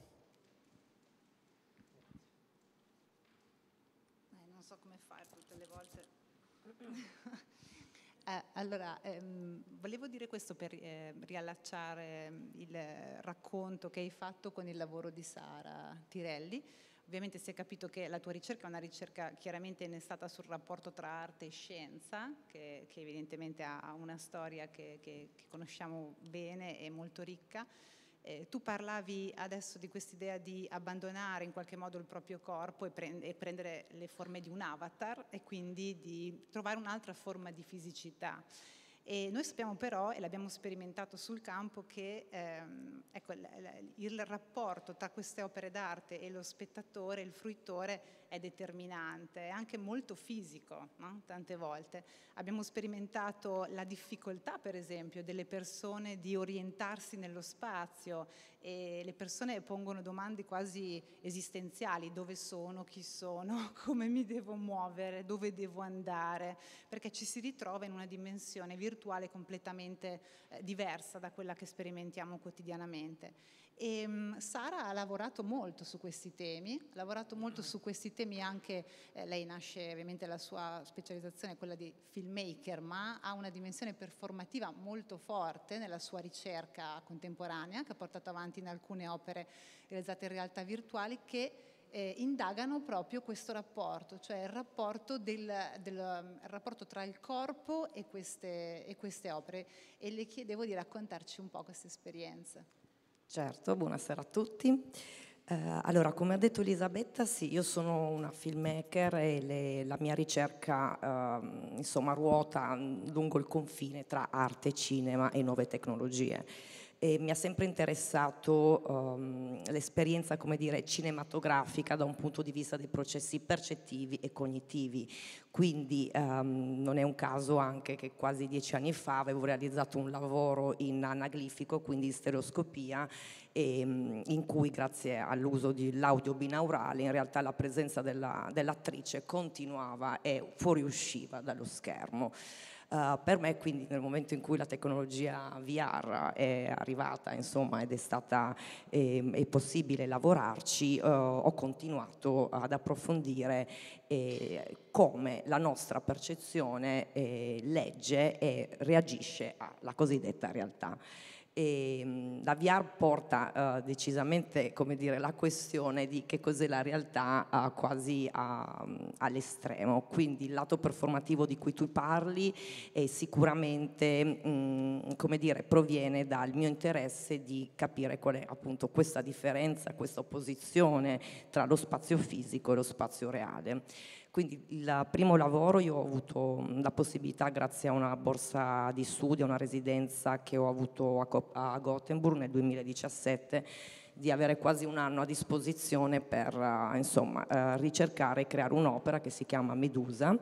So come fare tutte le volte. eh, allora, ehm, volevo dire questo per eh, riallacciare il racconto che hai fatto con il lavoro di Sara Tirelli. Ovviamente si è capito che la tua ricerca è una ricerca chiaramente innestata sul rapporto tra arte e scienza, che, che evidentemente ha una storia che, che, che conosciamo bene e molto ricca. Eh, tu parlavi adesso di quest'idea di abbandonare in qualche modo il proprio corpo e, prend- e prendere le forme di un avatar, e quindi di trovare un'altra forma di fisicità. E noi sappiamo però, e l'abbiamo sperimentato sul campo, che ehm, ecco, l- l- il rapporto tra queste opere d'arte e lo spettatore, il fruitore, è determinante, è anche molto fisico, no? Tante volte abbiamo sperimentato la difficoltà, per esempio, delle persone di orientarsi nello spazio, e le persone pongono domande quasi esistenziali: dove sono, chi sono, come mi devo muovere, dove devo andare, perché ci si ritrova in una dimensione virtuale completamente eh, diversa da quella che sperimentiamo quotidianamente. E um, Sara ha lavorato molto su questi temi, ha lavorato molto su questi temi anche, eh, lei nasce, ovviamente la sua specializzazione è quella di filmmaker, ma ha una dimensione performativa molto forte nella sua ricerca contemporanea, che ha portato avanti in alcune opere realizzate in realtà virtuali, che eh, indagano proprio questo rapporto, cioè il rapporto, del, del, il rapporto tra il corpo e queste, e queste opere, e le chiedevo di raccontarci un po' queste esperienze. Certo, buonasera a tutti. Eh, allora, come ha detto Elisabetta, sì, io sono una filmmaker e le, la mia ricerca eh, insomma ruota lungo il confine tra arte, cinema e nuove tecnologie. E mi ha sempre interessato um, l'esperienza, come dire, cinematografica da un punto di vista dei processi percettivi e cognitivi. Quindi um, non è un caso anche che quasi dieci anni fa avevo realizzato un lavoro in anaglifico, quindi in stereoscopia, e, um, in cui, grazie all'uso dell'audio binaurale, in realtà la presenza della, dell'attrice continuava e fuoriusciva dallo schermo. Uh, per me, quindi, nel momento in cui la tecnologia V R è arrivata, insomma, ed è stata eh, è possibile lavorarci, uh, ho continuato ad approfondire eh, come la nostra percezione eh, legge e reagisce alla cossidetta realtà. E, mh, la V R porta uh, decisamente, come dire, la questione di che cos'è la realtà uh, quasi a, um, all'estremo. Quindi il lato performativo di cui tu parli è sicuramente mh, come dire, proviene dal mio interesse di capire qual è appunto questa differenza, questa opposizione tra lo spazio fisico e lo spazio reale. Quindi il primo lavoro io ho avuto la possibilità, grazie a una borsa di studio, una residenza che ho avuto a, a Gothenburg nel duemiladiciassette, di avere quasi un anno a disposizione per uh, insomma, uh, ricercare e creare un'opera che si chiama Medusa.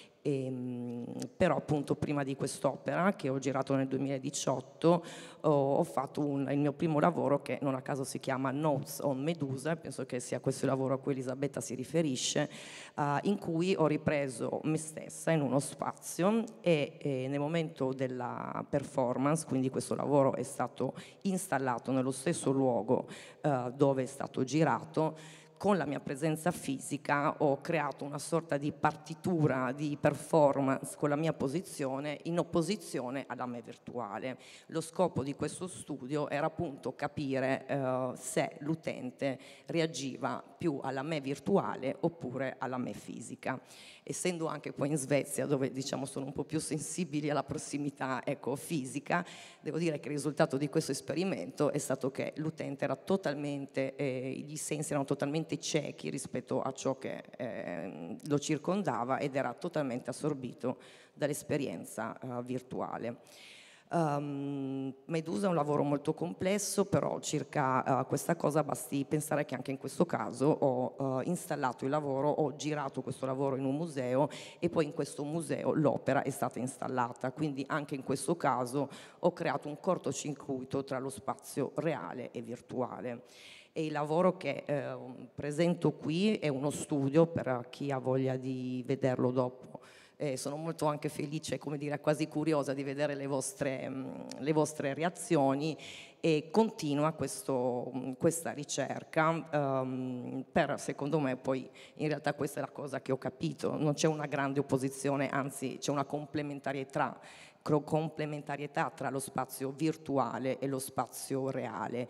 E, però appunto prima di quest'opera, che ho girato nel duemiladiciotto, ho, ho fatto un, il mio primo lavoro, che non a caso si chiama Notes on Medusa, penso che sia questo il lavoro a cui Elisabetta si riferisce, uh, in cui ho ripreso me stessa in uno spazio e, e nel momento della performance, quindi questo lavoro è stato installato nello stesso luogo uh, dove è stato girato, con la mia presenza fisica ho creato una sorta di partitura di performance con la mia posizione in opposizione alla me virtuale. Lo scopo di questo studio era appunto capire eh, se l'utente reagiva più alla me virtuale oppure alla me fisica. Essendo anche poi in Svezia, dove diciamo sono un po' più sensibili alla prossimità, ecco, fisica, devo dire che il risultato di questo esperimento è stato che l'utente era totalmente, eh, gli sensi erano totalmente ciechi rispetto a ciò che eh, lo circondava ed era totalmente assorbito dall'esperienza eh, virtuale. Um, Medusa è un lavoro molto complesso, però circa uh, questa cosa basti pensare che anche in questo caso ho uh, installato il lavoro, ho girato questo lavoro in un museo e poi in questo museo l'opera è stata installata, quindi anche in questo caso ho creato un cortocircuito tra lo spazio reale e virtuale. E il lavoro che eh, presento qui è uno studio per chi ha voglia di vederlo dopo. Eh, sono molto anche felice, come dire, quasi curiosa di vedere le vostre, mh, le vostre reazioni, e continua questo, mh, questa ricerca um, per, secondo me, poi in realtà questa è la cosa che ho capito, non c'è una grande opposizione, anzi c'è una complementarietà complementarietà tra lo spazio virtuale e lo spazio reale,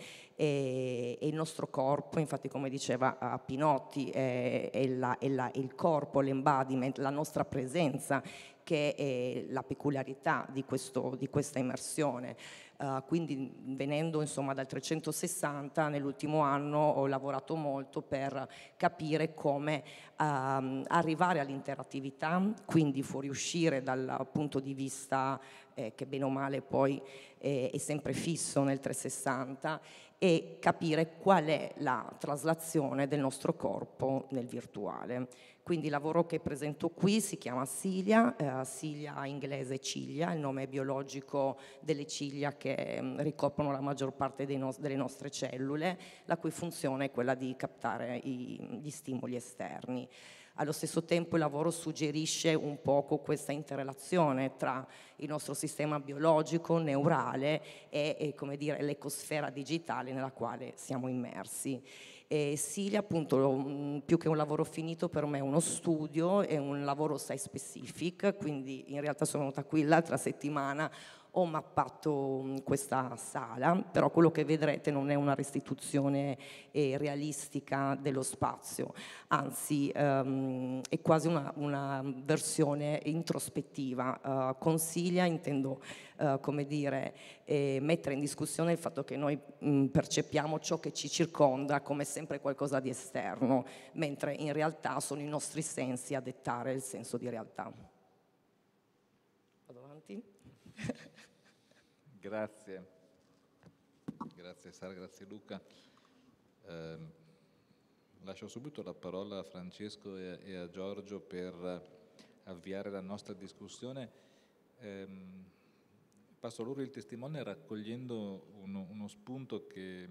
e, e il nostro corpo, infatti, come diceva uh, Pinotti, è, è, la, è, la, è il corpo, l'embodiment, la nostra presenza che è la peculiarità di, questo, di questa immersione. Uh, quindi venendo insomma dal trecentosessanta, nell'ultimo anno ho lavorato molto per capire come uh, arrivare all'interattività, quindi fuoriuscire dal punto di vista eh, che bene o male poi eh, è sempre fisso nel trecentosessanta, e capire qual è la traslazione del nostro corpo nel virtuale. Quindi il lavoro che presento qui si chiama Cilia, eh, Cilia inglese ciglia, il nome biologico delle ciglia che mh, ricoprono la maggior parte dei no- delle nostre cellule, la cui funzione è quella di captare i, gli stimoli esterni. Allo stesso tempo il lavoro suggerisce un poco questa interrelazione tra il nostro sistema biologico, neurale e, e come dire, l'ecosfera digitale nella quale siamo immersi. E Cilia, appunto, più che un lavoro finito, per me è uno studio, è un lavoro site specific, quindi in realtà sono venuta qui l'altra settimana, ho mappato questa sala, però quello che vedrete non è una restituzione eh, realistica dello spazio, anzi ehm, è quasi una, una versione introspettiva. Uh, con Cilia intendo uh, come dire, eh, mettere in discussione il fatto che noi mh, percepiamo ciò che ci circonda come sempre qualcosa di esterno, mentre in realtà sono i nostri sensi a dettare il senso di realtà. Vado avanti? Grazie, grazie Sara, grazie Luca. Eh, lascio subito la parola a Francesco e, e a Giorgio per avviare la nostra discussione. Eh, passo loro il testimone raccogliendo uno, uno spunto che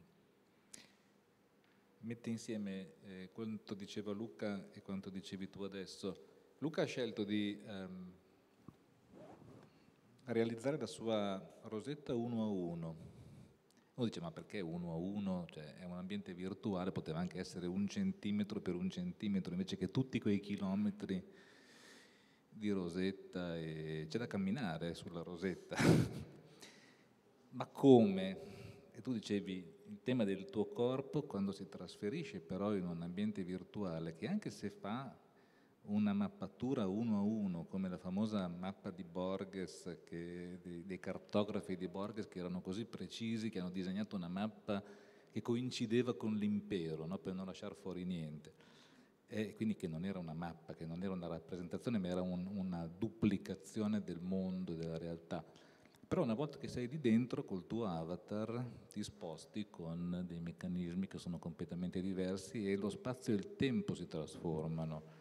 mette insieme eh, quanto diceva Luca e quanto dicevi tu adesso. Luca ha scelto di ehm, realizzare la sua rosetta uno a uno. Uno dice, ma perché uno a uno? Cioè, è un ambiente virtuale, poteva anche essere un centimetro per un centimetro, invece che tutti quei chilometri di rosetta, e c'è da camminare sulla rosetta. Ma come? E tu dicevi, il tema del tuo corpo quando si trasferisce però in un ambiente virtuale, che anche se fa una mappatura uno a uno, come la famosa mappa di Borges, che, dei, dei cartografi di Borges, che erano così precisi, che hanno disegnato una mappa che coincideva con l'impero, no? Per non lasciare fuori niente. E quindi che non era una mappa, che non era una rappresentazione, ma era un, una duplicazione del mondo, della realtà. Però una volta che sei lì dentro, col tuo avatar, ti sposti con dei meccanismi che sono completamente diversi, e lo spazio e il tempo si trasformano.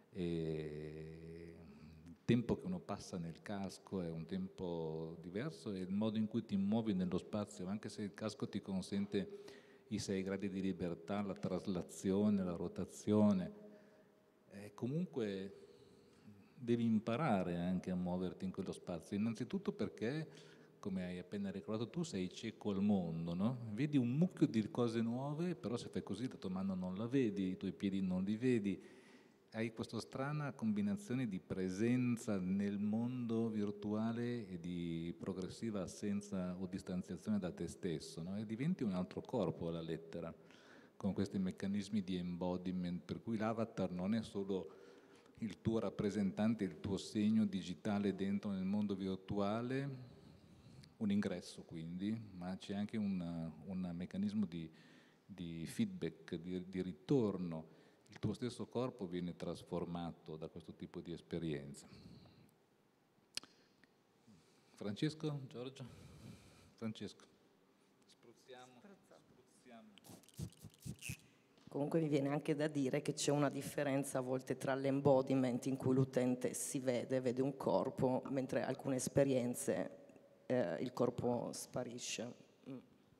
E il tempo che uno passa nel casco è un tempo diverso, e il modo in cui ti muovi nello spazio, anche se il casco ti consente i sei gradi di libertà, la traslazione, la rotazione, eh, comunque devi imparare anche a muoverti in quello spazio, innanzitutto perché come hai appena ricordato tu, sei cieco al mondo, no? Vedi un mucchio di cose nuove, però se fai così la tua mano non la vedi, i tuoi piedi non li vedi. Hai questa strana combinazione di presenza nel mondo virtuale e di progressiva assenza o distanziazione da te stesso, no? E diventi un altro corpo la lettera, con questi meccanismi di embodiment, per cui l'avatar non è solo il tuo rappresentante, il tuo segno digitale dentro nel mondo virtuale, un ingresso quindi, ma c'è anche un, un meccanismo di, di feedback, di, di ritorno. Il tuo stesso corpo viene trasformato da questo tipo di esperienza. Francesco? Giorgio? Francesco. Spruzziamo. Spruzziamo. Comunque mi viene anche da dire che c'è una differenza a volte tra l'embodiment in cui l'utente si vede, vede un corpo, mentre alcune esperienze eh, il corpo sparisce. Mm.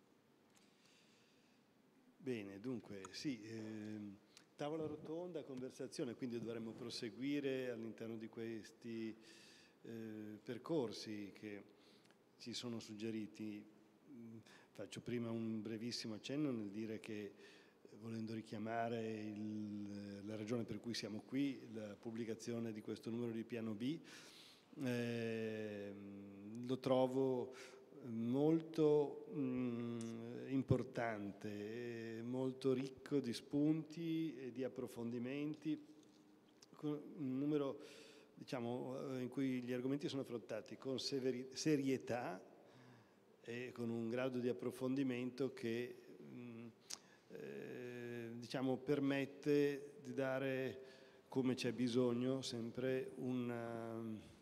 Bene, dunque sì, eh, tavola rotonda, conversazione, quindi dovremmo proseguire all'interno di questi eh, percorsi che ci sono suggeriti. Faccio prima un brevissimo accenno nel dire che, volendo richiamare il, la ragione per cui siamo qui, la pubblicazione di questo numero di Piano B, eh, lo trovo molto mh, importante, molto ricco di spunti e di approfondimenti, con un numero, diciamo, in cui gli argomenti sono affrontati con severi, serietà e con un grado di approfondimento che mh, eh, diciamo, permette di dare, come c'è bisogno, sempre una,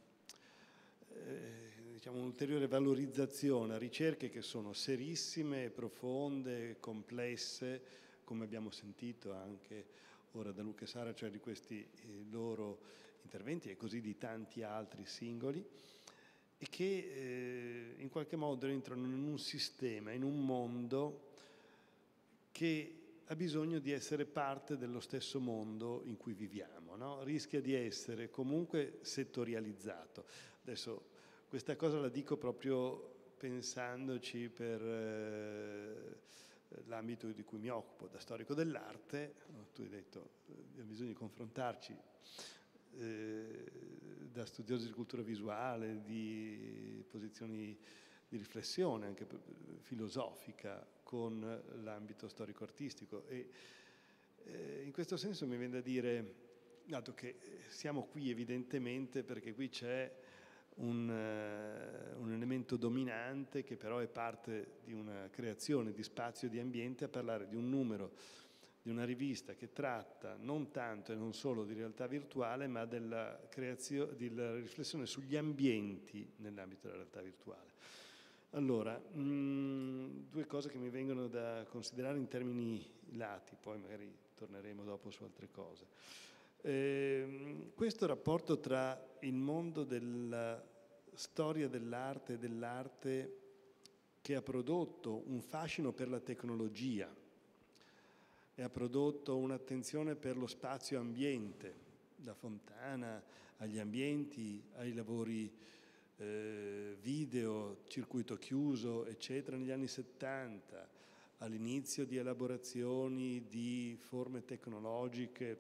eh, diciamo, un'ulteriore valorizzazione a ricerche che sono serissime, profonde, complesse, come abbiamo sentito anche ora da Luca e Sara, cioè di questi eh, loro interventi e così di tanti altri singoli, e che eh, in qualche modo entrano in un sistema, in un mondo che ha bisogno di essere parte dello stesso mondo in cui viviamo, no? Rischia di essere comunque settorializzato. Adesso questa cosa la dico proprio pensandoci per eh, l'ambito di cui mi occupo, da storico dell'arte. Tu hai detto che abbiamo bisogno di confrontarci eh, da studiosi di cultura visuale, di posizioni di riflessione anche filosofica con l'ambito storico-artistico, e eh, in questo senso mi viene da dire, dato che siamo qui evidentemente perché qui c'è un, uh, un elemento dominante che però è parte di una creazione di spazio e di ambiente, a parlare di un numero di una rivista che tratta non tanto e non solo di realtà virtuale, ma della, creazio- della riflessione sugli ambienti nell'ambito della realtà virtuale. Allora, mh, due cose che mi vengono da considerare in termini lati, poi magari torneremo dopo su altre cose. Eh, questo rapporto tra il mondo della storia dell'arte e dell'arte che ha prodotto un fascino per la tecnologia e ha prodotto un'attenzione per lo spazio-ambiente, da Fontana agli ambienti, ai lavori eh, video, circuito chiuso, eccetera, negli anni settanta, all'inizio di elaborazioni di forme tecnologiche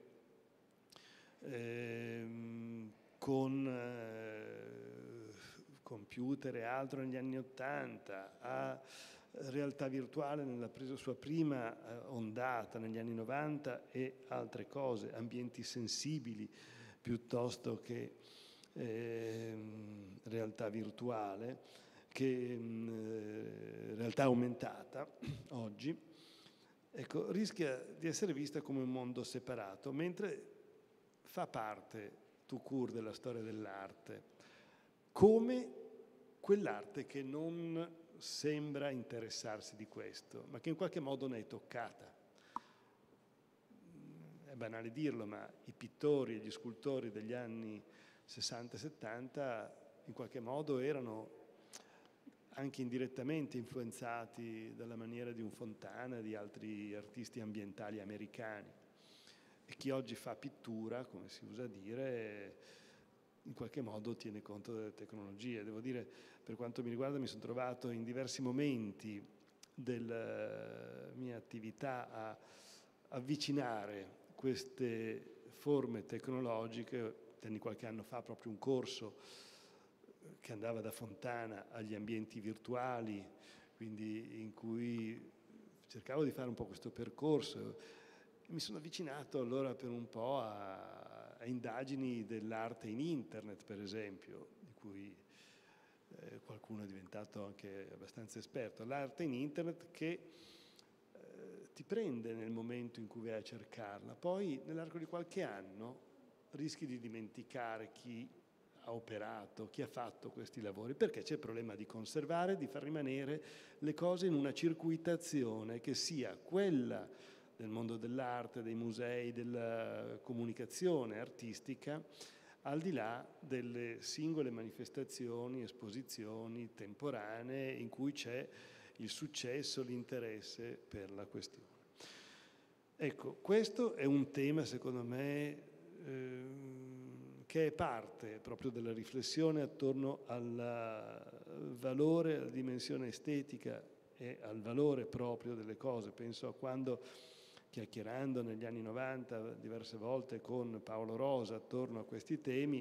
ehm, con eh, computer e altro negli anni ottanta, a realtà virtuale nella presa sua prima eh, ondata negli anni novanta e altre cose, ambienti sensibili piuttosto che eh, realtà virtuale, che eh, realtà aumentata oggi, ecco, rischia di essere vista come un mondo separato, mentre fa parte tout court della storia dell'arte, come quell'arte che non sembra interessarsi di questo, ma che in qualche modo ne è toccata. È banale dirlo, ma i pittori e gli scultori degli anni sessanta e settanta in qualche modo erano anche indirettamente influenzati dalla maniera di un Fontana e di altri artisti ambientali americani. E chi oggi fa pittura, come si usa dire, in qualche modo tiene conto delle tecnologie. Devo dire, per quanto mi riguarda, mi sono trovato in diversi momenti della mia attività a avvicinare queste forme tecnologiche. Tenni qualche anno fa proprio un corso che andava da Fontana agli ambienti virtuali, quindi in cui cercavo di fare un po' questo percorso. Mi sono avvicinato allora per un po' a, a indagini dell'arte in internet, per esempio, di cui eh, qualcuno è diventato anche abbastanza esperto. L'arte in internet che eh, ti prende nel momento in cui vai a cercarla, poi nell'arco di qualche anno rischi di dimenticare chi ha operato, chi ha fatto questi lavori, perché c'è il problema di conservare, di far rimanere le cose in una circuitazione che sia quella del mondo dell'arte, dei musei, della comunicazione artistica, al di là delle singole manifestazioni, esposizioni temporanee in cui c'è il successo, l'interesse per la questione. Ecco, questo è un tema, secondo me, eh, che è parte proprio della riflessione attorno al valore, alla dimensione estetica e al valore proprio delle cose. Penso a quando, chiacchierando negli anni novanta diverse volte con Paolo Rosa attorno a questi temi,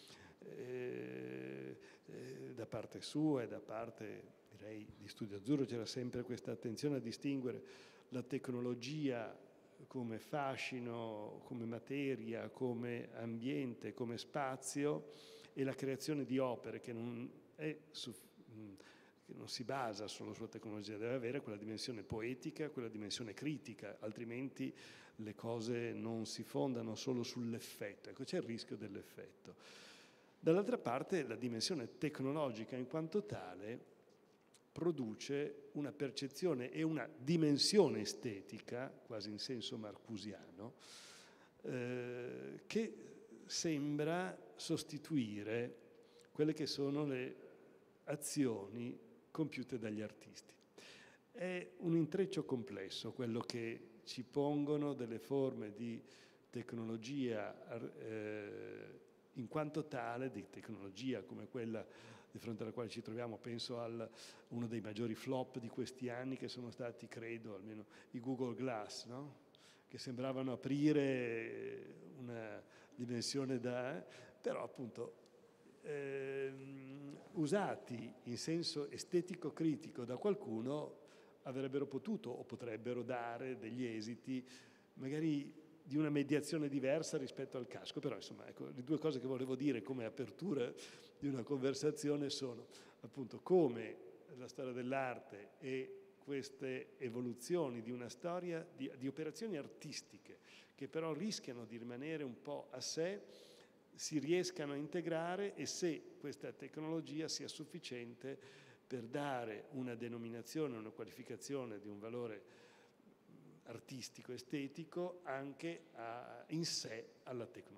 eh, eh, da parte sua e da parte, direi, di Studio Azzurro c'era sempre questa attenzione a distinguere la tecnologia come fascino, come materia, come ambiente, come spazio, e la creazione di opere che non, è, che non si basa solo sulla tecnologia, deve avere quella dimensione poetica, quella dimensione critica, altrimenti le cose non si fondano solo sull'effetto. Ecco, c'è il rischio dell'effetto. Dall'altra parte, la dimensione tecnologica in quanto tale produce una percezione e una dimensione estetica, quasi in senso marcusiano, eh, che sembra sostituire quelle che sono le azioni compiute dagli artisti. È un intreccio complesso quello che ci pongono delle forme di tecnologia eh, in quanto tale, di tecnologia come quella di fronte alla quale ci troviamo. Penso a uno dei maggiori flop di questi anni che sono stati, credo, almeno i Google Glass, no? Che sembravano aprire una dimensione da... però appunto ehm, usati in senso estetico-critico da qualcuno avrebbero potuto o potrebbero dare degli esiti magari di una mediazione diversa rispetto al casco. Però insomma, ecco, le due cose che volevo dire come apertura di una conversazione sono appunto come la storia dell'arte e queste evoluzioni di una storia di, di operazioni artistiche che però rischiano di rimanere un po' a sé, si riescano a integrare, e se questa tecnologia sia sufficiente per dare una denominazione, una qualificazione di un valore artistico, estetico, anche a, in sé alla tecnologia.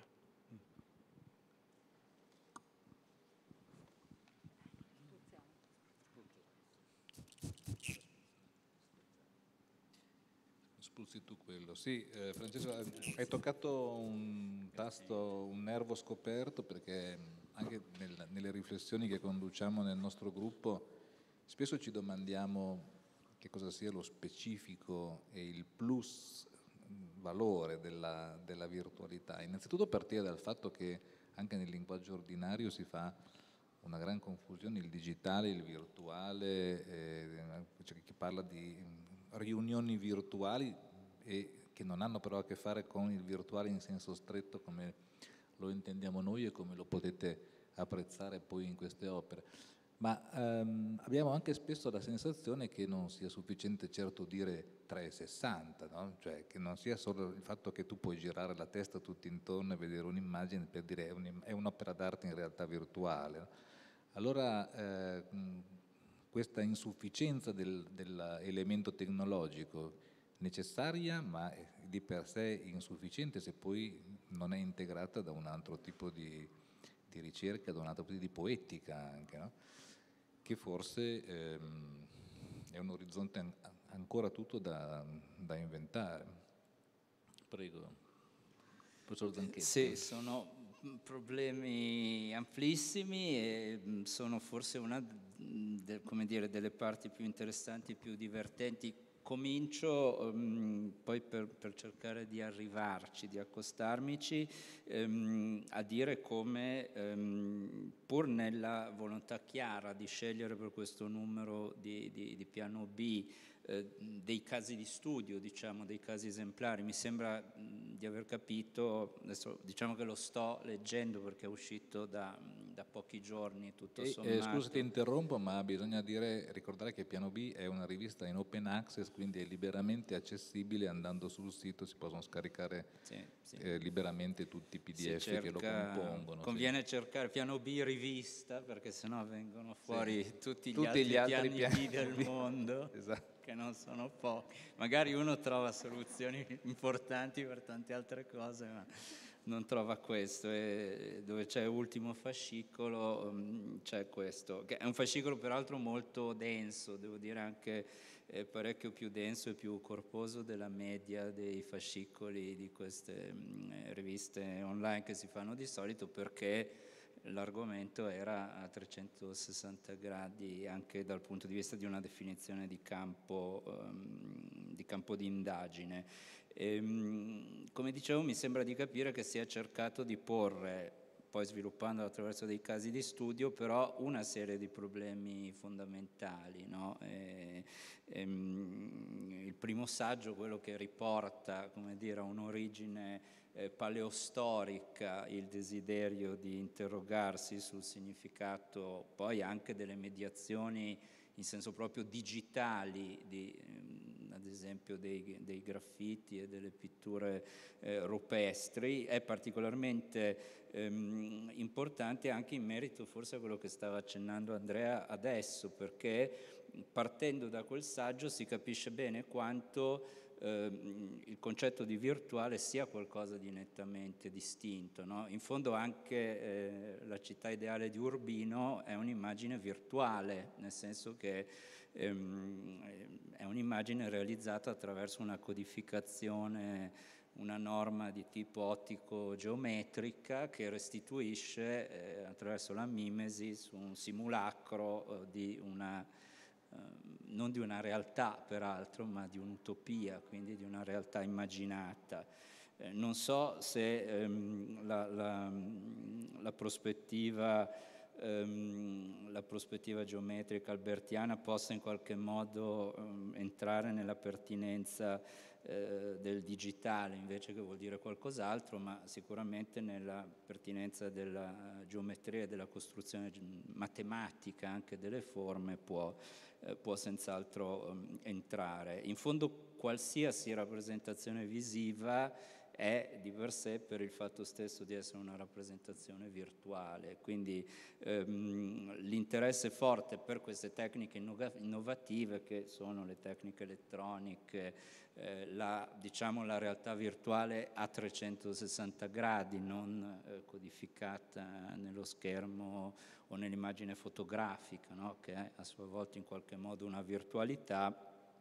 Spuzzi tu quello. Sì, eh, Francesco, hai toccato un tasto, un nervo scoperto, perché anche nel, nelle riflessioni che conduciamo nel nostro gruppo spesso ci domandiamo che cosa sia lo specifico e il plus valore della, della virtualità. Innanzitutto a partire dal fatto che anche nel linguaggio ordinario si fa una gran confusione, il digitale, il virtuale, eh, cioè chi parla di riunioni virtuali e che non hanno però a che fare con il virtuale in senso stretto come lo intendiamo noi e come lo potete apprezzare poi in queste opere. Ma ehm, abbiamo anche spesso la sensazione che non sia sufficiente certo dire trecentosessanta, no? Cioè che non sia solo il fatto che tu puoi girare la testa tutto intorno e vedere un'immagine per dire è un'opera d'arte in realtà virtuale, no? Allora eh, questa insufficienza del, dell'elemento tecnologico necessaria, ma di per sé insufficiente se poi non è integrata da un altro tipo di, di ricerca, da un altro tipo di poetica anche, no? Che forse ehm, è un orizzonte an- ancora tutto da, da inventare. Prego. Professor Zanchetto. Sì, sono problemi amplissimi e sono forse una de, come dire, delle parti più interessanti, più divertenti. Comincio um, poi per, per cercare di arrivarci, di accostarmici, um, a dire come um, pur nella volontà chiara di scegliere per questo numero di, di, di piano B eh, dei casi di studio, diciamo, dei casi esemplari, mi sembra mh, di aver capito, adesso diciamo che lo sto leggendo perché è uscito da, da pochi giorni, tutto E, sommato. eh, scusa ti interrompo, ma bisogna dire, ricordare che Piano B è una rivista in open access, quindi è liberamente accessibile, andando sul sito si possono scaricare sì, sì. Eh, liberamente tutti i P D F cerca, che lo compongono. Conviene sì. cercare Piano B rivista, perché sennò vengono fuori sì. tutti, gli, tutti altri gli altri piani, piani B del B. mondo. Esatto. Che non sono pochi. Magari uno trova soluzioni importanti per tante altre cose, ma non trova questo. E dove c'è ultimo fascicolo um, c'è questo, che è un fascicolo peraltro molto denso, devo dire anche eh, parecchio più denso e più corposo della media dei fascicoli di queste mh, riviste online che si fanno di solito, perché l'argomento era a trecentosessanta gradi anche dal punto di vista di una definizione di campo, um, di campo di indagine. E, um, come dicevo, mi sembra di capire che si è cercato di porre, poi sviluppando attraverso dei casi di studio, però una serie di problemi fondamentali, no? E, e, um, il primo saggio, quello che riporta, come dire, un'origine Eh, paleostorica, il desiderio di interrogarsi sul significato poi anche delle mediazioni in senso proprio digitali, di, ehm, ad esempio dei, dei graffiti e delle pitture eh, rupestri, è particolarmente ehm, importante anche in merito forse a quello che stava accennando Andrea adesso, perché partendo da quel saggio si capisce bene quanto Uh, il concetto di virtuale sia qualcosa di nettamente distinto, no? In fondo anche eh, la città ideale di Urbino è un'immagine virtuale, nel senso che ehm, è un'immagine realizzata attraverso una codificazione, una norma di tipo ottico-geometrica che restituisce eh, attraverso la mimesi su un simulacro eh, di una non di una realtà peraltro, ma di un'utopia, quindi di una realtà immaginata. Eh, non so se ehm, la, la, la, prospettiva, ehm, la prospettiva geometrica albertiana possa in qualche modo ehm, entrare nella pertinenza eh, del digitale, invece che vuol dire qualcos'altro, ma sicuramente nella pertinenza della geometria e della costruzione matematica anche delle forme può Eh, può senz'altro um, entrare. In fondo qualsiasi rappresentazione visiva è di per sé, per il fatto stesso di essere una rappresentazione virtuale, quindi ehm, l'interesse forte per queste tecniche innovative che sono le tecniche elettroniche, eh, la, diciamo la realtà virtuale a trecentosessanta gradi, non eh, codificata nello schermo o nell'immagine fotografica, no? Che è a sua volta in qualche modo una virtualità,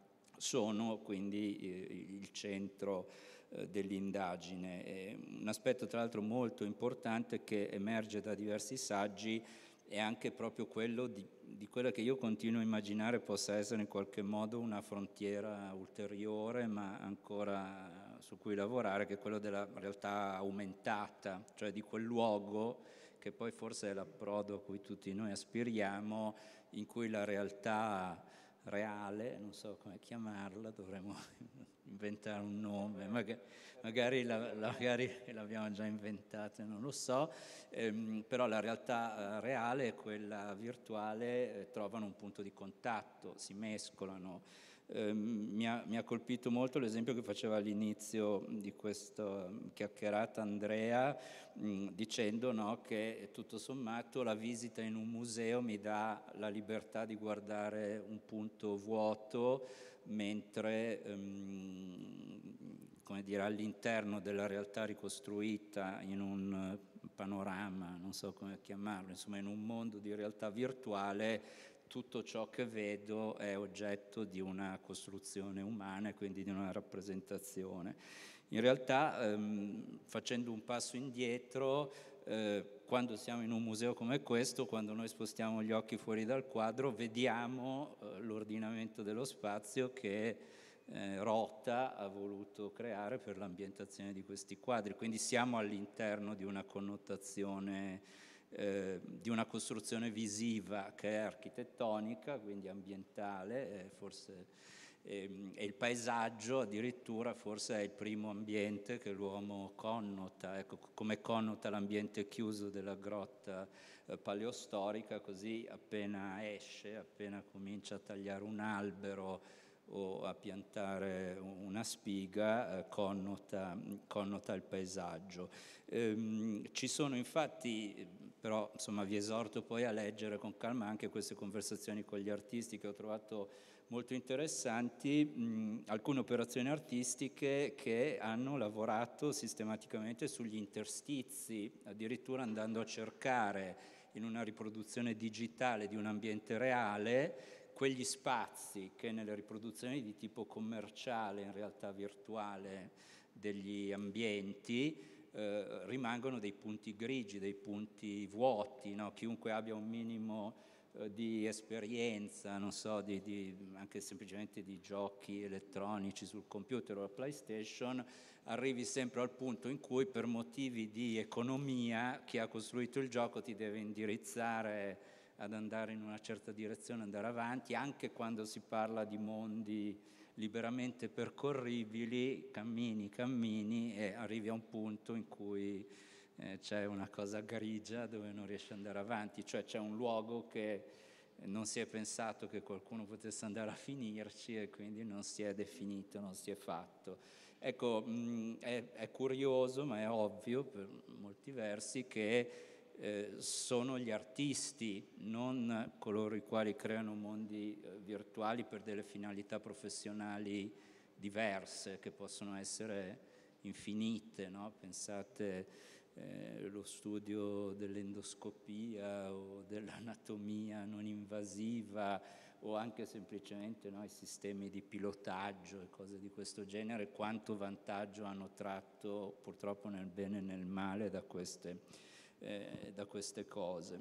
sono quindi eh, il centro eh, dell'indagine. E un aspetto tra l'altro molto importante che emerge da diversi saggi è anche proprio quello di, di quella che io continuo a immaginare possa essere in qualche modo una frontiera ulteriore, ma ancora su cui lavorare, che è quello della realtà aumentata, cioè di quel luogo che poi forse è l'approdo a cui tutti noi aspiriamo, in cui la realtà reale, non so come chiamarla, dovremmo inventare un nome, magari, magari, la, la, magari l'abbiamo già inventata, non lo so, ehm, però la realtà reale e quella virtuale eh, trovano un punto di contatto, si mescolano. Eh, mi, ha, mi ha colpito molto l'esempio che faceva all'inizio di questa chiacchierata Andrea, mh, dicendo, no, che tutto sommato la visita in un museo mi dà la libertà di guardare un punto vuoto, mentre ehm, come dire, all'interno della realtà ricostruita in un panorama, non so come chiamarlo, insomma in un mondo di realtà virtuale, tutto ciò che vedo è oggetto di una costruzione umana e quindi di una rappresentazione. In realtà, ehm, facendo un passo indietro, eh, quando siamo in un museo come questo, quando noi spostiamo gli occhi fuori dal quadro, vediamo eh, l'ordinamento dello spazio che eh, Rota ha voluto creare per l'ambientazione di questi quadri. Quindi siamo all'interno di una connotazione, eh, di una costruzione visiva che è architettonica, quindi ambientale, eh, forse, eh, e il paesaggio addirittura forse è il primo ambiente che l'uomo connota, ecco, come connota l'ambiente chiuso della grotta eh, paleostorica, così appena esce, appena comincia a tagliare un albero o a piantare una spiga, eh, connota, connota il paesaggio. Ehm, ci sono infatti, però insomma vi esorto poi a leggere con calma anche queste conversazioni con gli artisti che ho trovato molto interessanti, mh, alcune operazioni artistiche che hanno lavorato sistematicamente sugli interstizi, addirittura andando a cercare in una riproduzione digitale di un ambiente reale quegli spazi che nelle riproduzioni di tipo commerciale, in realtà virtuale, degli ambienti eh, rimangono dei punti grigi, dei punti vuoti, no? Chiunque abbia un minimo eh, di esperienza, non so, di, di, anche semplicemente di giochi elettronici sul computer o la PlayStation, arrivi sempre al punto in cui per motivi di economia chi ha costruito il gioco ti deve indirizzare ad andare in una certa direzione, andare avanti, anche quando si parla di mondi liberamente percorribili, cammini, cammini e arrivi a un punto in cui eh, c'è una cosa grigia dove non riesci ad andare avanti, cioè c'è un luogo che non si è pensato che qualcuno potesse andare a finirci e quindi non si è definito, non si è fatto. Ecco, mh, è, è curioso, ma è ovvio per molti versi che Eh, sono gli artisti, non coloro i quali creano mondi eh, virtuali per delle finalità professionali diverse, che possono essere infinite, no? Pensate eh, lo studio dell'endoscopia o dell'anatomia non invasiva o anche semplicemente no, i sistemi di pilotaggio e cose di questo genere, quanto vantaggio hanno tratto purtroppo nel bene e nel male da queste Eh, da queste cose.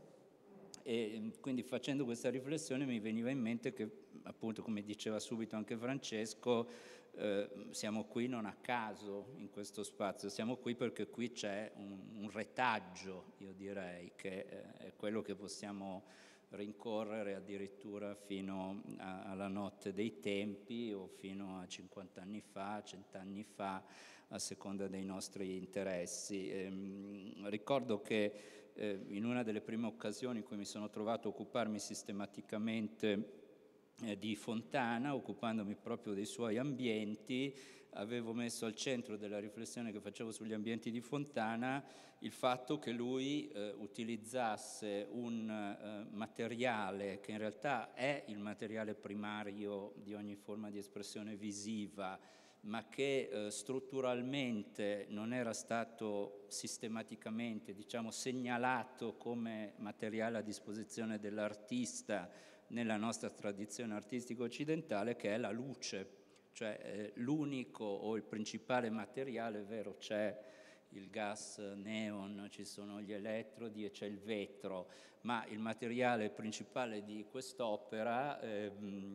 E quindi facendo questa riflessione mi veniva in mente che appunto, come diceva subito anche Francesco, eh, siamo qui non a caso in questo spazio, siamo qui perché qui c'è un, un retaggio, io direi, che eh, è quello che possiamo rincorrere addirittura fino a, alla notte dei tempi o fino a cinquanta anni fa, cento anni fa, a seconda dei nostri interessi. Ehm, ricordo che eh, in una delle prime occasioni in cui mi sono trovato a occuparmi sistematicamente eh, di Fontana, occupandomi proprio dei suoi ambienti, avevo messo al centro della riflessione che facevo sugli ambienti di Fontana il fatto che lui eh, utilizzasse un eh, materiale che in realtà è il materiale primario di ogni forma di espressione visiva, ma che eh, strutturalmente non era stato sistematicamente, diciamo, segnalato come materiale a disposizione dell'artista nella nostra tradizione artistica occidentale, che è la luce, cioè eh, l'unico o il principale materiale, è vero, c'è il gas neon, ci sono gli elettrodi e c'è il vetro, ma il materiale principale di quest'opera eh,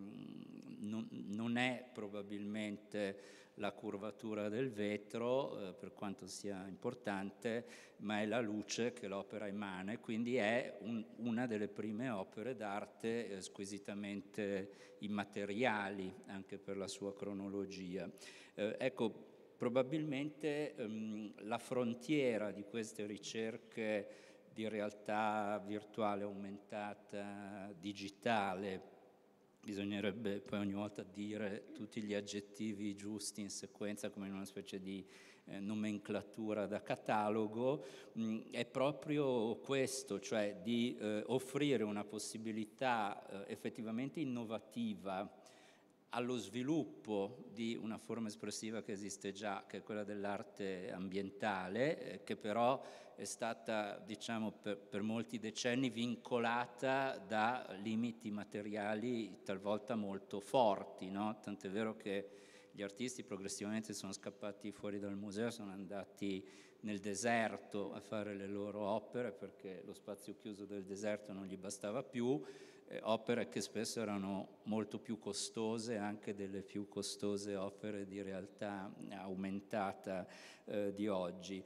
non, non è probabilmente la curvatura del vetro, eh, per quanto sia importante, ma è la luce che l'opera emana, e quindi è un, una delle prime opere d'arte eh, squisitamente immateriali, anche per la sua cronologia. Eh, ecco, probabilmente ehm, la frontiera di queste ricerche di realtà virtuale aumentata, digitale, bisognerebbe poi ogni volta dire tutti gli aggettivi giusti in sequenza come in una specie di eh, nomenclatura da catalogo, mh, è proprio questo, cioè di eh, offrire una possibilità eh, effettivamente innovativa allo sviluppo di una forma espressiva che esiste già, che è quella dell'arte ambientale, eh, che però è stata, diciamo, per, per molti decenni vincolata da limiti materiali talvolta molto forti, no? Tant'è vero che gli artisti progressivamente sono scappati fuori dal museo, sono andati nel deserto a fare le loro opere perché lo spazio chiuso del deserto non gli bastava più, eh, opere che spesso erano molto più costose, anche delle più costose opere di realtà aumentata eh, di oggi.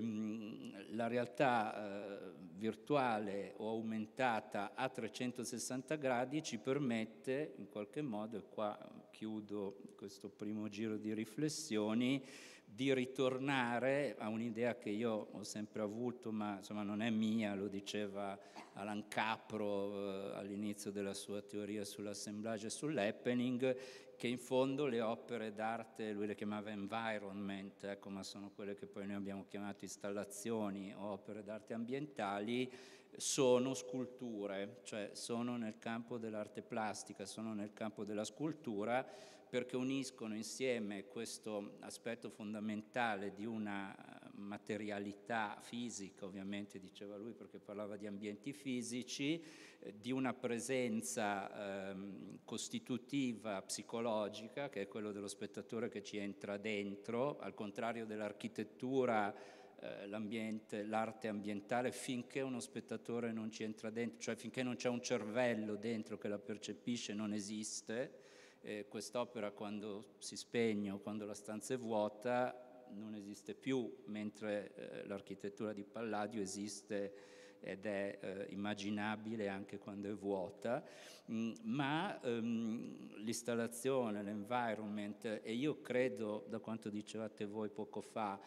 Ehm, la realtà eh, virtuale o aumentata a trecentosessanta gradi ci permette in qualche modo, e qua chiudo questo primo giro di riflessioni, di ritornare a un'idea che io ho sempre avuto, ma insomma non è mia, lo diceva Alan Capro eh, all'inizio della sua teoria sull'assemblage e sull'happening, che in fondo le opere d'arte, lui le chiamava environment, ecco, ma sono quelle che poi noi abbiamo chiamato installazioni o opere d'arte ambientali, sono sculture, cioè sono nel campo dell'arte plastica, sono nel campo della scultura, perché uniscono insieme questo aspetto fondamentale di una materialità fisica, ovviamente diceva lui perché parlava di ambienti fisici, eh, di una presenza ehm, costitutiva, psicologica, che è quello dello spettatore che ci entra dentro, al contrario dell'architettura, eh, l'ambiente, l'arte ambientale, finché uno spettatore non ci entra dentro, cioè finché non c'è un cervello dentro che la percepisce, non esiste. Eh, quest'opera quando si spegne o quando la stanza è vuota non esiste più, mentre eh, l'architettura di Palladio esiste ed è eh, immaginabile anche quando è vuota, mm, ma ehm, l'installazione, l'environment, e io credo, da quanto dicevate voi poco fa,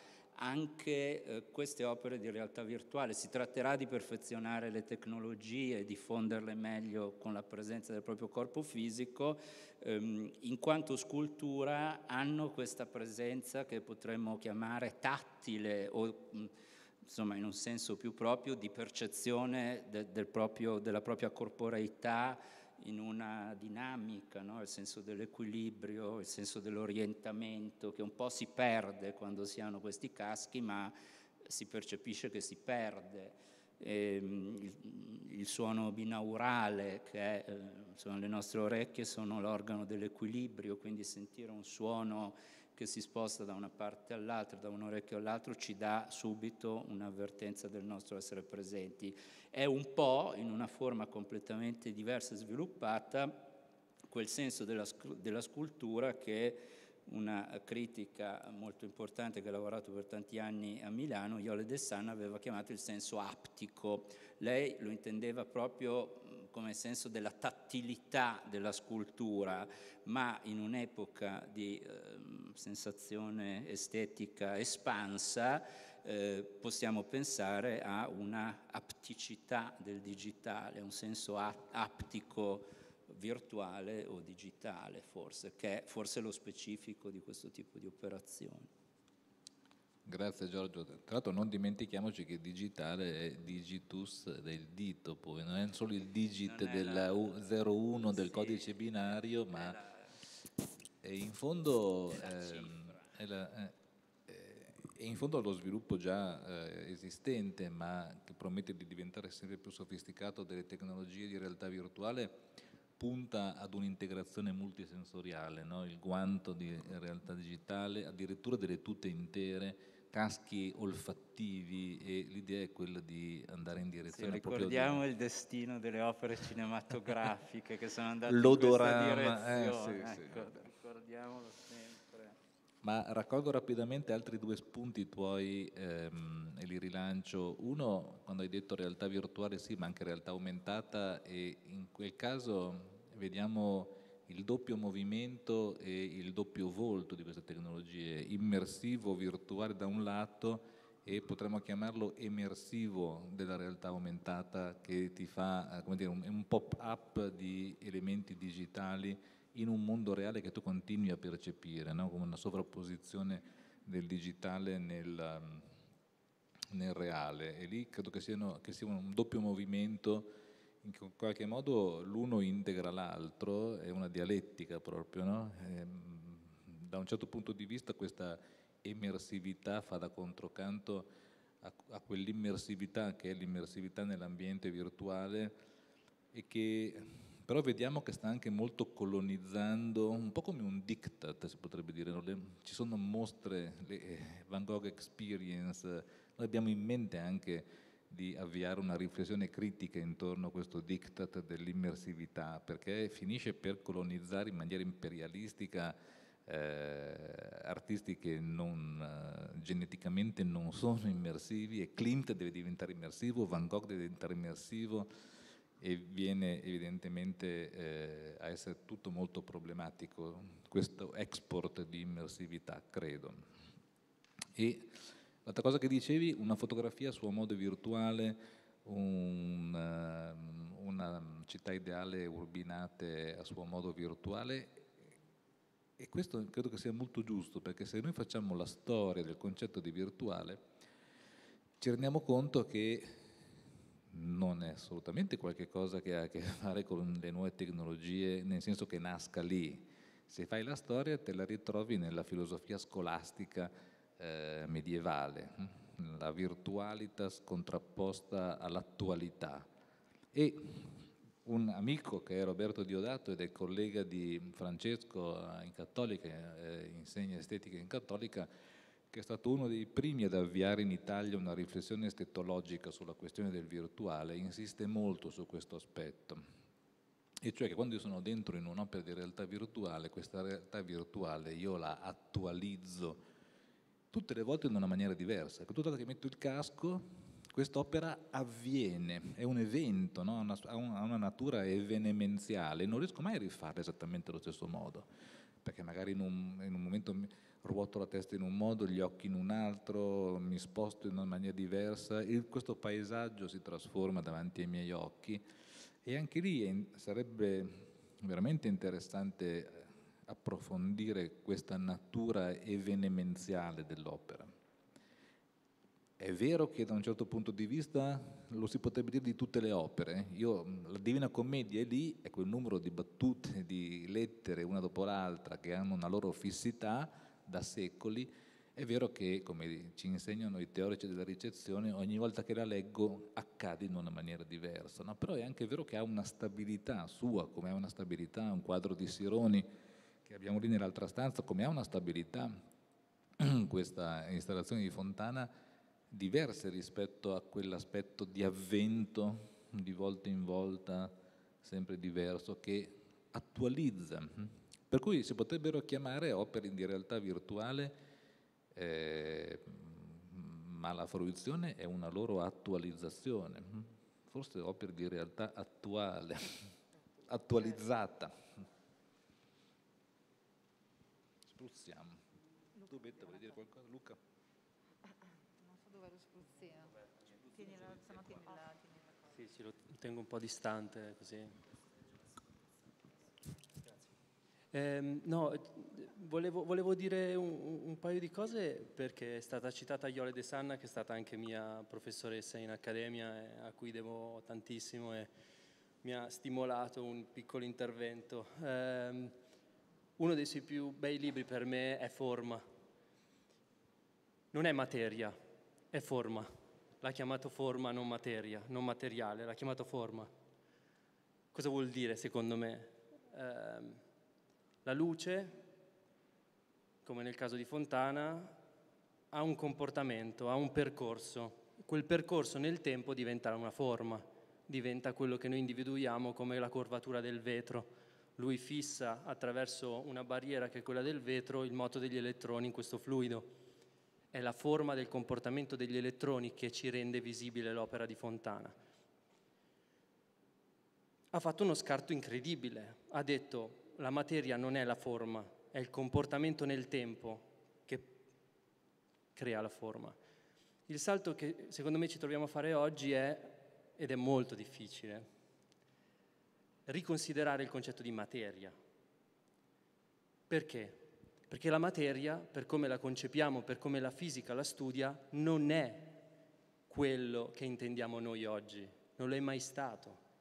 anche eh, queste opere di realtà virtuale, si tratterà di perfezionare le tecnologie, diffonderle meglio con la presenza del proprio corpo fisico, ehm, in quanto scultura hanno questa presenza che potremmo chiamare tattile o mh, insomma in un senso più proprio di percezione de, del proprio, della propria corporeità in una dinamica, no? Il senso dell'equilibrio, il senso dell'orientamento che un po' si perde quando si hanno questi caschi, ma si percepisce che si perde. E, il, il suono binaurale, che è, eh, insomma, le nostre orecchie sono l'organo dell'equilibrio, quindi sentire un suono che si sposta da una parte all'altra, da un orecchio all'altro, ci dà subito un'avvertenza del nostro essere presenti. È un po', in una forma completamente diversa e sviluppata, quel senso della, della scultura che una critica molto importante che ha lavorato per tanti anni a Milano, Iole De San, aveva chiamato il senso aptico. Lei lo intendeva proprio come senso della tattilità della scultura, ma in un'epoca di eh, sensazione estetica espansa eh, possiamo pensare a una apticità del digitale, un senso aptico virtuale o digitale forse, che è forse lo specifico di questo tipo di operazioni. Grazie Giorgio. Tra l'altro non dimentichiamoci che digitale è digitus del dito, poi non è solo il digit del zero uno del sì, codice binario, ma la, è in fondo è è la, è, è in fondo lo sviluppo già eh, esistente, ma che promette di diventare sempre più sofisticato delle tecnologie di realtà virtuale, punta ad un'integrazione multisensoriale, no? Il guanto di realtà digitale, addirittura delle tute intere, caschi olfattivi, e l'idea è quella di andare in direzione sì, proprio ricordiamo di... il destino delle opere cinematografiche che sono andate l'odorama, in questa direzione, eh, sì, ecco, sì, ricordiamolo sempre. Ma raccolgo rapidamente altri due spunti tuoi ehm, e li rilancio. Uno, quando hai detto realtà virtuale, sì, ma anche realtà aumentata, e in quel caso vediamo il doppio movimento e il doppio volto di queste tecnologie, immersivo, virtuale da un lato, e potremmo chiamarlo emersivo della realtà aumentata, che ti fa, come dire, un, un pop-up di elementi digitali in un mondo reale che tu continui a percepire, no? Come una sovrapposizione del digitale nel, nel reale. E lì credo che, siano, che sia un doppio movimento in qualche modo l'uno integra l'altro, è una dialettica proprio, no? E, da un certo punto di vista questa immersività fa da controcanto a, a quell'immersività che è l'immersività nell'ambiente virtuale e che però vediamo che sta anche molto colonizzando, un po' come un diktat si potrebbe dire, no? Le, ci sono mostre, le Van Gogh Experience, noi abbiamo in mente anche di avviare una riflessione critica intorno a questo diktat dell'immersività, perché finisce per colonizzare in maniera imperialistica eh, artisti che non, eh, geneticamente non sono immersivi, e Klimt deve diventare immersivo, Van Gogh deve diventare immersivo, e viene evidentemente eh, a essere tutto molto problematico questo export di immersività, credo. E l'altra cosa che dicevi, una fotografia a suo modo virtuale, un, uh, una città ideale Urbinate a suo modo virtuale, e questo credo che sia molto giusto, perché se noi facciamo la storia del concetto di virtuale ci rendiamo conto che non è assolutamente qualche cosa che ha a che fare con le nuove tecnologie, nel senso che nasca lì. Se fai la storia te la ritrovi nella filosofia scolastica eh, medievale, la virtualitas contrapposta all'attualità. E un amico che è Roberto Diodato ed è collega di Francesco in Cattolica, eh, insegna estetica in Cattolica, che è stato uno dei primi ad avviare in Italia una riflessione estetologica sulla questione del virtuale, insiste molto su questo aspetto. E cioè che quando io sono dentro in un'opera di realtà virtuale, questa realtà virtuale io la attualizzo tutte le volte in una maniera diversa. Tutte le volte che metto il casco, quest'opera avviene, è un evento, no? ha una natura evenemenziale, non riesco mai a rifarla esattamente allo stesso modo, perché magari in un, in un momento ruoto la testa in un modo, gli occhi in un altro, mi sposto in una maniera diversa, e questo paesaggio si trasforma davanti ai miei occhi, e anche lì sarebbe veramente interessante approfondire questa natura evenemenziale dell'opera. È vero che da un certo punto di vista lo si potrebbe dire di tutte le opere. Io, la Divina Commedia è lì, è quel numero di battute, di lettere una dopo l'altra che hanno una loro fissità da secoli. È vero che, come ci insegnano i teorici della ricezione, ogni volta che la leggo accade in una maniera diversa, no? Però è anche vero che ha una stabilità sua, come ha una stabilità un quadro di Sironi che abbiamo lì nell'altra stanza, come ha una stabilità questa installazione di Fontana, diverse rispetto a quell'aspetto di avvento, di volta in volta, sempre diverso, che attualizza. Per cui si potrebbero chiamare opere di realtà virtuale, eh, ma la fruizione è una loro attualizzazione, forse opere di realtà attuale, attualizzata. Spruzziamo. Tu, Betta, vuoi dire qualcosa? Luca? Non so dove è lo spruzzino. Tieni la, se no tieni la, tieni la cosa. Sì, sì, lo tengo un po' distante così. Eh, no, volevo, volevo dire un, un paio di cose, perché è stata citata Iole De Sanna, che è stata anche mia professoressa in accademia, e a cui devo tantissimo, e mi ha stimolato un piccolo intervento. Eh, uno dei suoi più bei libri per me è Forma. Non è materia, è forma. L'ha chiamato forma, non materia, non materiale, l'ha chiamato forma. Cosa vuol dire, secondo me? Eh, La luce, come nel caso di Fontana, ha un comportamento, ha un percorso. Quel percorso nel tempo diventa una forma, diventa quello che noi individuiamo come la curvatura del vetro. Lui fissa attraverso una barriera che è quella del vetro il moto degli elettroni in questo fluido. È la forma del comportamento degli elettroni che ci rende visibile l'opera di Fontana. Ha fatto uno scarto incredibile, ha detto: la materia non è la forma, è il comportamento nel tempo che crea la forma. Il salto che secondo me ci troviamo a fare oggi è, ed è molto difficile, riconsiderare il concetto di materia. Perché? Perché la materia, per come la concepiamo, per come la fisica la studia, non è quello che intendiamo noi oggi, non lo è mai stato.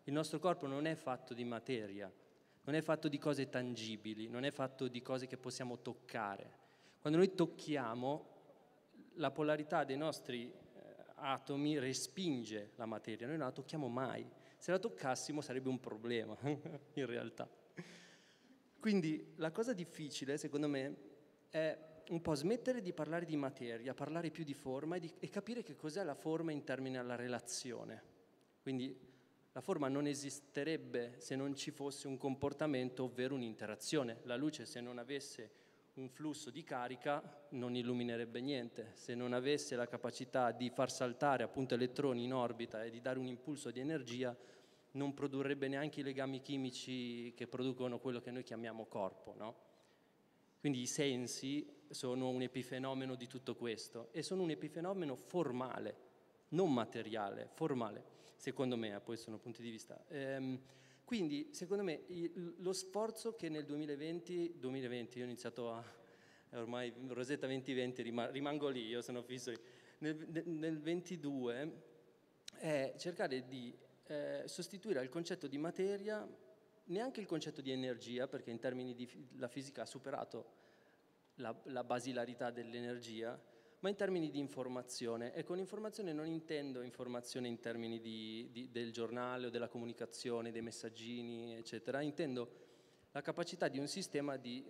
Il nostro corpo non è fatto di materia, non è fatto di cose tangibili, non è fatto di cose che possiamo toccare. Quando noi tocchiamo, la polarità dei nostri eh, atomi respinge la materia, noi non la tocchiamo mai. Se la toccassimo sarebbe un problema, in realtà. Quindi la cosa difficile, secondo me, è un po' smettere di parlare di materia, parlare più di forma e, di, e capire che cos'è la forma in termini alla relazione. Quindi la forma non esisterebbe se non ci fosse un comportamento, ovvero un'interazione. La luce, se non avesse un flusso di carica, non illuminerebbe niente. Se non avesse la capacità di far saltare appunto elettroni in orbita e di dare un impulso di energia, non produrrebbe neanche i legami chimici che producono quello che noi chiamiamo corpo, no? Quindi i sensi sono un epifenomeno di tutto questo e sono un epifenomeno formale, non materiale, formale, secondo me, poi sono punti di vista. Ehm, quindi, secondo me, il, lo sforzo che nel duemilaventi, duemilaventi, io ho iniziato a, ormai Rosetta duemilaventi, rimango lì, io sono fisso lì, nel, nel ventidue è cercare di eh, sostituire al concetto di materia neanche il concetto di energia, perché in termini di la fisica ha superato la, la basilarità dell'energia, ma in termini di informazione. E con informazione non intendo informazione in termini di, di, del giornale o della comunicazione, dei messaggini, eccetera. Intendo la capacità di un sistema di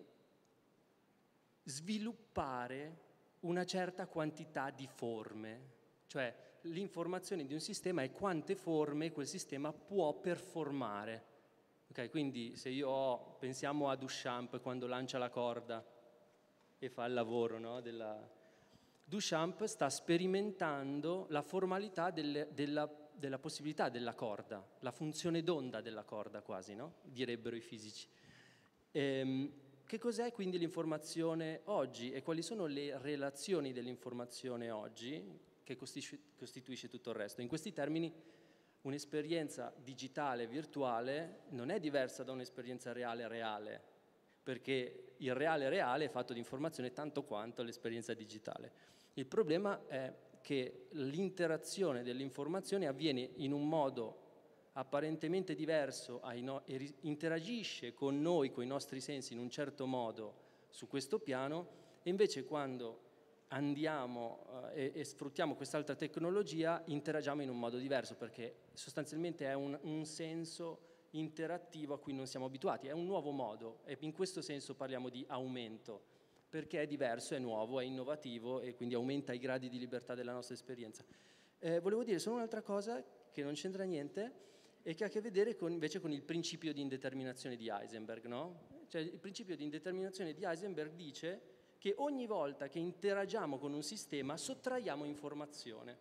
sviluppare una certa quantità di forme. Cioè l'informazione di un sistema è quante forme quel sistema può performare. Okay, quindi se io ho, pensiamo a Duchamp quando lancia la corda e fa il lavoro, no, della... Duchamp sta sperimentando la formalità delle, della, della possibilità della corda, la funzione d'onda della corda quasi, no? Direbbero i fisici. Ehm, che cos'è quindi l'informazione oggi e quali sono le relazioni dell'informazione oggi che costitu- costituisce tutto il resto? In questi termini un'esperienza digitale virtuale non è diversa da un'esperienza reale reale, perché il reale reale è fatto di informazione tanto quanto l'esperienza digitale. Il problema è che l'interazione dell'informazione avviene in un modo apparentemente diverso, ai no- e interagisce con noi, con i nostri sensi in un certo modo su questo piano, e invece quando andiamo eh, e, e sfruttiamo quest'altra tecnologia interagiamo in un modo diverso, perché sostanzialmente è un, un senso interattivo a cui non siamo abituati, è un nuovo modo e in questo senso parliamo di aumento, perché è diverso, è nuovo, è innovativo e quindi aumenta i gradi di libertà della nostra esperienza. Eh, volevo dire solo un'altra cosa che non c'entra niente e che ha a che vedere con, invece con il principio di indeterminazione di Heisenberg, no? Cioè il principio di indeterminazione di Heisenberg dice che ogni volta che interagiamo con un sistema sottraiamo informazione.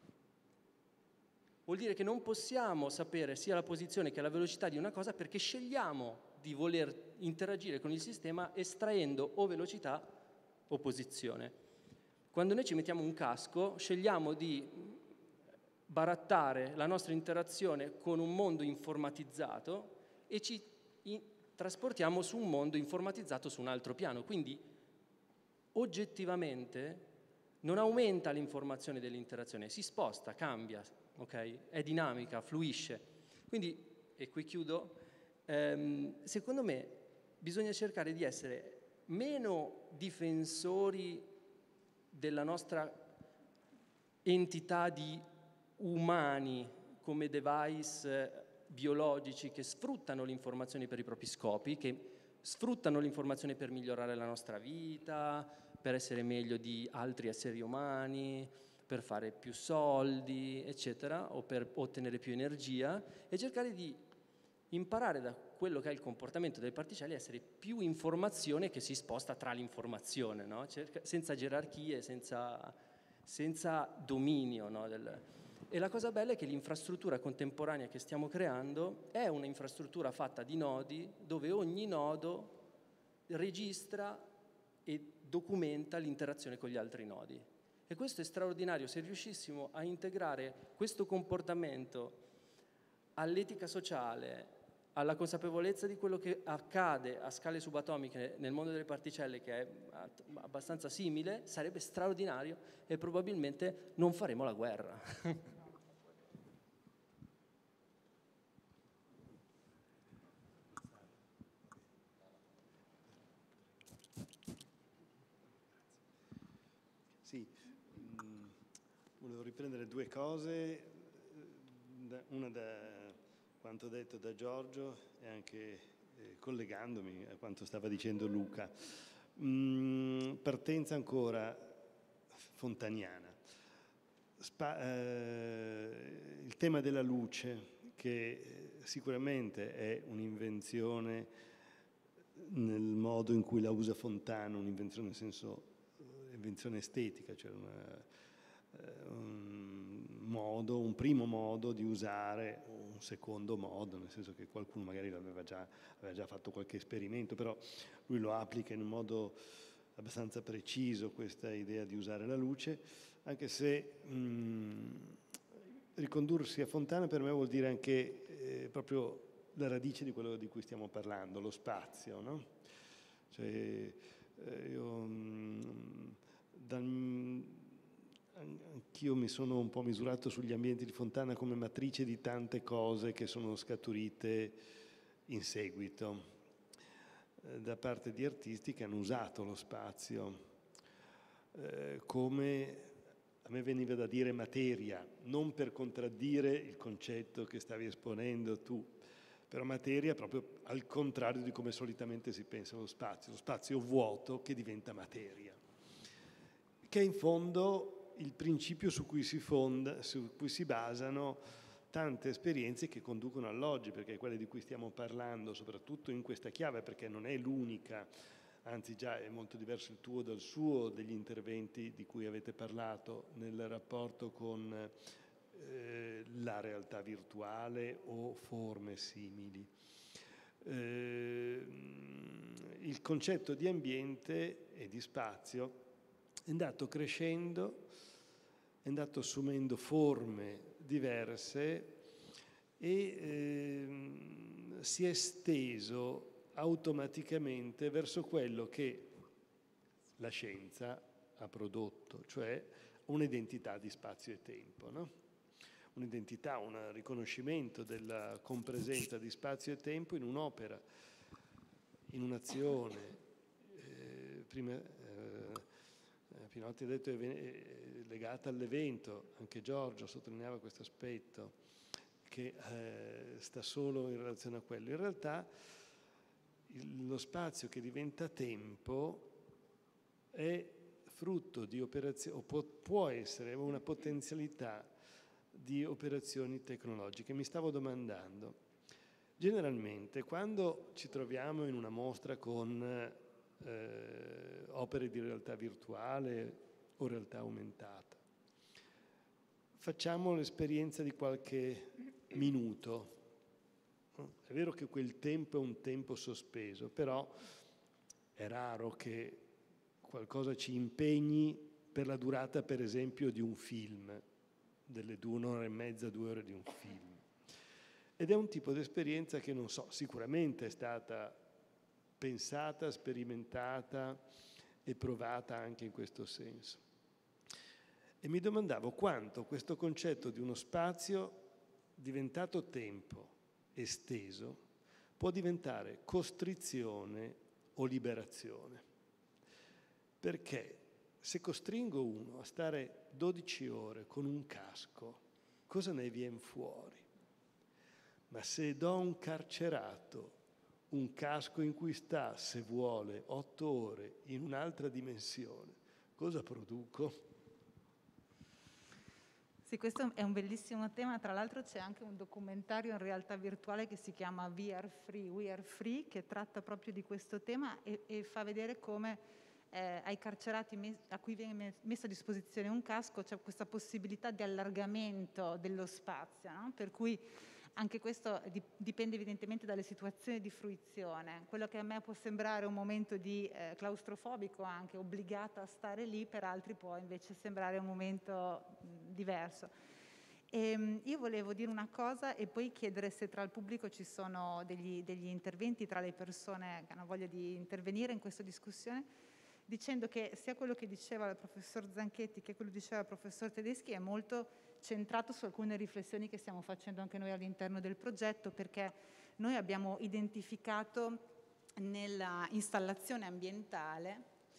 Vuol dire che non possiamo sapere sia la posizione che la velocità di una cosa perché scegliamo di voler interagire con il sistema estraendo o velocità o posizione. Quando noi ci mettiamo un casco, scegliamo di barattare la nostra interazione con un mondo informatizzato e ci in- trasportiamo su un mondo informatizzato su un altro piano. Quindi, oggettivamente, non aumenta l'informazione dell'interazione, si sposta, cambia, ok? È dinamica, fluisce. Quindi, e qui chiudo, ehm, secondo me bisogna cercare di essere meno difensori della nostra entità di umani come device biologici che sfruttano l'informazione per i propri scopi, che sfruttano l'informazione per migliorare la nostra vita, per essere meglio di altri esseri umani, per fare più soldi, eccetera, o per ottenere più energia, e cercare di imparare da quello che è il comportamento delle particelle a essere più informazione che si sposta tra l'informazione, no? Cerca, senza gerarchie, senza, senza dominio, no? Del, e la cosa bella è che l'infrastruttura contemporanea che stiamo creando è un'infrastruttura fatta di nodi dove ogni nodo registra e documenta l'interazione con gli altri nodi. E questo è straordinario. Se riuscissimo a integrare questo comportamento all'etica sociale, alla consapevolezza di quello che accade a scale subatomiche nel mondo delle particelle, che è abbastanza simile, sarebbe straordinario e probabilmente non faremo la guerra. Sì, mh, volevo riprendere due cose, una da quanto detto da Giorgio e anche eh, collegandomi a quanto stava dicendo Luca. Mh, partenza ancora fontaniana. Spa, eh, il tema della luce, che sicuramente è un'invenzione nel modo in cui la usa Fontana, un'invenzione nel senso invenzione estetica, cioè una, un modo, un primo modo di usare un secondo modo, nel senso che qualcuno magari aveva già, aveva già fatto qualche esperimento, però lui lo applica in un modo abbastanza preciso, questa idea di usare la luce, anche se mh, ricondursi a Fontana per me vuol dire anche eh, proprio la radice di quello di cui stiamo parlando, lo spazio, no? Cioè, eh, io, mh, dal, anch'io mi sono un po' misurato sugli ambienti di Fontana come matrice di tante cose che sono scaturite in seguito eh, da parte di artisti che hanno usato lo spazio eh, come, a me veniva da dire materia, non per contraddire il concetto che stavi esponendo tu, però materia proprio al contrario di come solitamente si pensa allo spazio, lo spazio vuoto che diventa materia, che è in fondo il principio su cui si fonda, su cui si basano tante esperienze che conducono all'oggi, perché quelle di cui stiamo parlando, soprattutto in questa chiave, perché non è l'unica, anzi già è molto diverso il tuo dal suo, degli interventi di cui avete parlato nel rapporto con eh, la realtà virtuale o forme simili. Eh, il concetto di ambiente e di spazio è andato crescendo, è andato assumendo forme diverse e eh, si è esteso automaticamente verso quello che la scienza ha prodotto, cioè un'identità di spazio e tempo, no? Un'identità, un riconoscimento della compresenza di spazio e tempo in un'opera, in un'azione. Eh, prima eh, Pinotti ha detto è, è legata all'evento, anche Giorgio sottolineava questo aspetto, che eh, sta solo in relazione a quello. In realtà il, lo spazio che diventa tempo è frutto di operazioni, o può, può essere una potenzialità di operazioni tecnologiche. Mi stavo domandando, generalmente quando ci troviamo in una mostra con eh, opere di realtà virtuale o realtà aumentata, facciamo l'esperienza di qualche minuto. È vero che quel tempo è un tempo sospeso, però è raro che qualcosa ci impegni per la durata, per esempio, di un film, delle due, un'ora e mezza, due ore di un film. Ed è un tipo di esperienza che, non so, sicuramente è stata pensata, sperimentata e provata anche in questo senso. E mi domandavo quanto questo concetto di uno spazio diventato tempo, esteso, può diventare costrizione o liberazione. Perché se costringo uno a stare dodici ore con un casco, cosa ne viene fuori? Ma se do a un carcerato un casco in cui sta, se vuole, otto ore in un'altra dimensione, cosa produco? Sì, questo è un bellissimo tema, tra l'altro c'è anche un documentario in realtà virtuale che si chiama We Are Free, We Are Free, che tratta proprio di questo tema e, e fa vedere come eh, ai carcerati a cui viene messo a disposizione un casco c'è questa possibilità di allargamento dello spazio, no? Per cui anche questo dipende evidentemente dalle situazioni di fruizione. Quello che a me può sembrare un momento di eh, claustrofobico, anche obbligata a stare lì, per altri può invece sembrare un momento mh, diverso. E, io volevo dire una cosa e poi chiedere se tra il pubblico ci sono degli, degli interventi tra le persone che hanno voglia di intervenire in questa discussione, dicendo che sia quello che diceva il professor Zanchetti che quello che diceva il professor Tedeschi è molto centrato su alcune riflessioni che stiamo facendo anche noi all'interno del progetto, perché noi abbiamo identificato nella installazione ambientale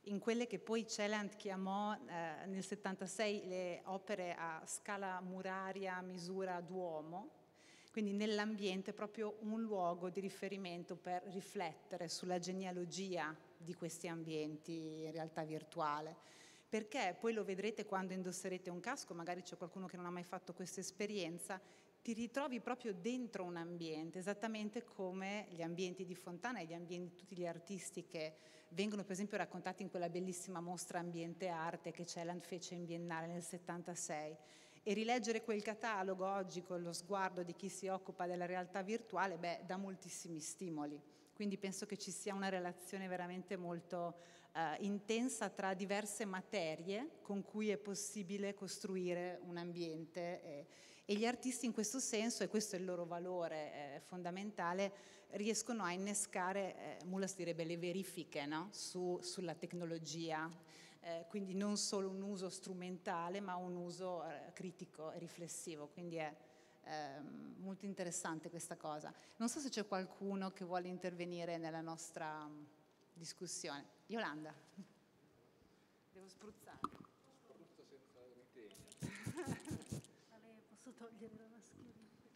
in quelle che poi Celand chiamò eh, nel settantasei le opere a scala muraria, misura d'uomo, quindi nell'ambiente proprio un luogo di riferimento per riflettere sulla genealogia di questi ambienti in realtà virtuale. Perché poi lo vedrete quando indosserete un casco, magari c'è qualcuno che non ha mai fatto questa esperienza, ti ritrovi proprio dentro un ambiente, esattamente come gli ambienti di Fontana e gli ambienti, tutti gli artisti che vengono per esempio raccontati in quella bellissima mostra Ambiente Arte che Celand fece in Biennale nel settantasei. E rileggere quel catalogo oggi con lo sguardo di chi si occupa della realtà virtuale, beh, dà moltissimi stimoli. Quindi penso che ci sia una relazione veramente molto eh, intensa tra diverse materie con cui è possibile costruire un ambiente. Eh, e gli artisti in questo senso, e questo è il loro valore eh, fondamentale, riescono a innescare, eh, Mulas direbbe, le verifiche, no? Su, sulla tecnologia. Eh, quindi non solo un uso strumentale, ma un uso eh, critico e riflessivo. Quindi è eh, molto interessante questa cosa. Non so se c'è qualcuno che vuole intervenire nella nostra um, discussione. Yolanda. Devo spruzzare. Spruzza senza ritegno. Posso togliere la mascherina?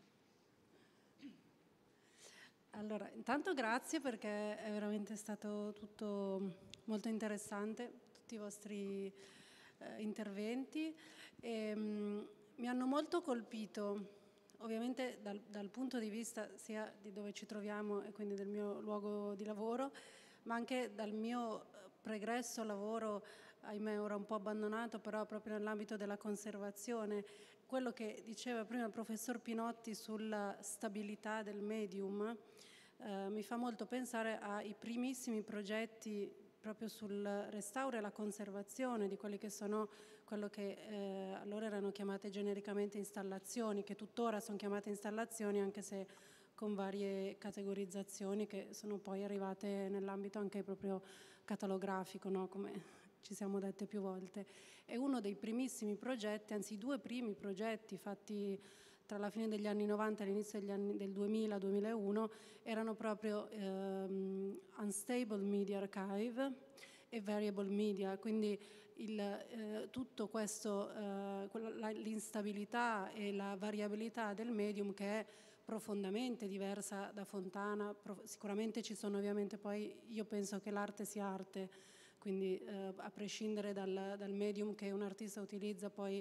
Allora, intanto grazie perché è veramente stato tutto molto interessante, tutti i vostri eh, interventi. E, mh, mi hanno molto colpito, ovviamente dal, dal punto di vista sia di dove ci troviamo e quindi del mio luogo di lavoro, ma anche dal mio pregresso lavoro, ahimè ora un po' abbandonato, però proprio nell'ambito della conservazione. Quello che diceva prima il professor Pinotti sulla stabilità del medium eh, mi fa molto pensare ai primissimi progetti proprio sul restauro e la conservazione di quelli che sono quello che eh, allora erano chiamate genericamente installazioni, che tuttora sono chiamate installazioni anche se con varie categorizzazioni che sono poi arrivate nell'ambito anche proprio catalografico, no? Come ci siamo dette più volte. E uno dei primissimi progetti, anzi i due primi progetti fatti tra la fine degli anni novanta e l'inizio degli anni del duemila duemilauno erano proprio ehm, Unstable Media Archive e Variable Media, quindi il, eh, tutto questo, eh, l'instabilità e la variabilità del medium che è profondamente diversa da Fontana. Sicuramente ci sono ovviamente poi, io penso che l'arte sia arte, quindi eh, a prescindere dal, dal medium che un artista utilizza, poi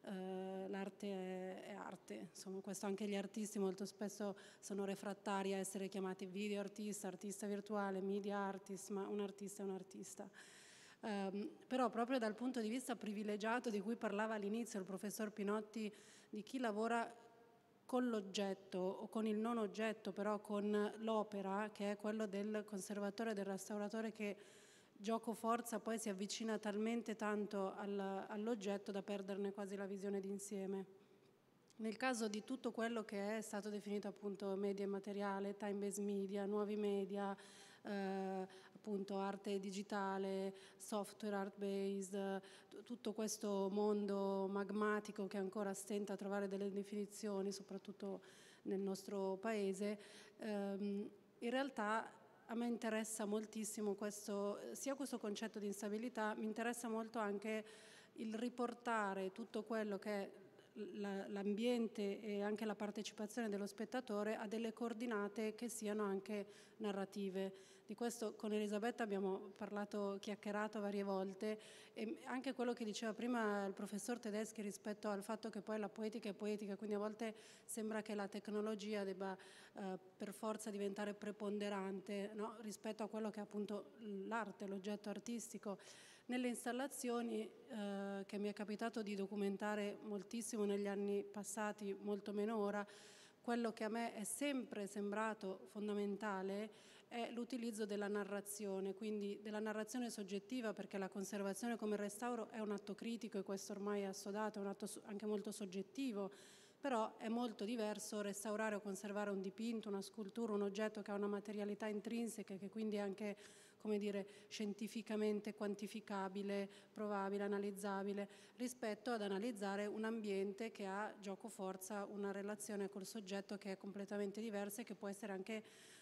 eh, l'arte è, è arte. Insomma, questo anche gli artisti molto spesso sono refrattari a essere chiamati video artista, artista virtuale, media artist, ma un artista è un artista. Um, però proprio dal punto di vista privilegiato di cui parlava all'inizio il professor Pinotti, di chi lavora con l'oggetto o con il non oggetto, però con l'opera, che è quello del conservatore e del restauratore che gioco forza poi si avvicina talmente tanto al, all'oggetto da perderne quasi la visione d'insieme. Nel caso di tutto quello che è stato definito appunto media immateriale, time-based media, nuovi media, eh, appunto arte digitale, software art-based, t- tutto questo mondo magmatico che ancora stenta a trovare delle definizioni, soprattutto nel nostro paese, ehm, in realtà a me interessa moltissimo questo, sia questo concetto di instabilità, mi interessa molto anche il riportare tutto quello che è l'ambiente e anche la partecipazione dello spettatore a delle coordinate che siano anche narrative. Di questo con Elisabetta abbiamo parlato, chiacchierato varie volte, e anche quello che diceva prima il professor Tedeschi rispetto al fatto che poi la poetica è poetica, quindi a volte sembra che la tecnologia debba eh, per forza diventare preponderante, no? Rispetto a quello che è appunto l'arte, l'oggetto artistico. Nelle installazioni eh, che mi è capitato di documentare moltissimo negli anni passati, molto meno ora, quello che a me è sempre sembrato fondamentale è l'utilizzo della narrazione, quindi della narrazione soggettiva, perché la conservazione come il restauro è un atto critico e questo ormai è assodato, è un atto anche molto soggettivo, però è molto diverso restaurare o conservare un dipinto, una scultura, un oggetto che ha una materialità intrinseca e che quindi è anche, come dire, scientificamente quantificabile, provabile, analizzabile, rispetto ad analizzare un ambiente che ha gioco forza una relazione col soggetto che è completamente diversa e che può essere anche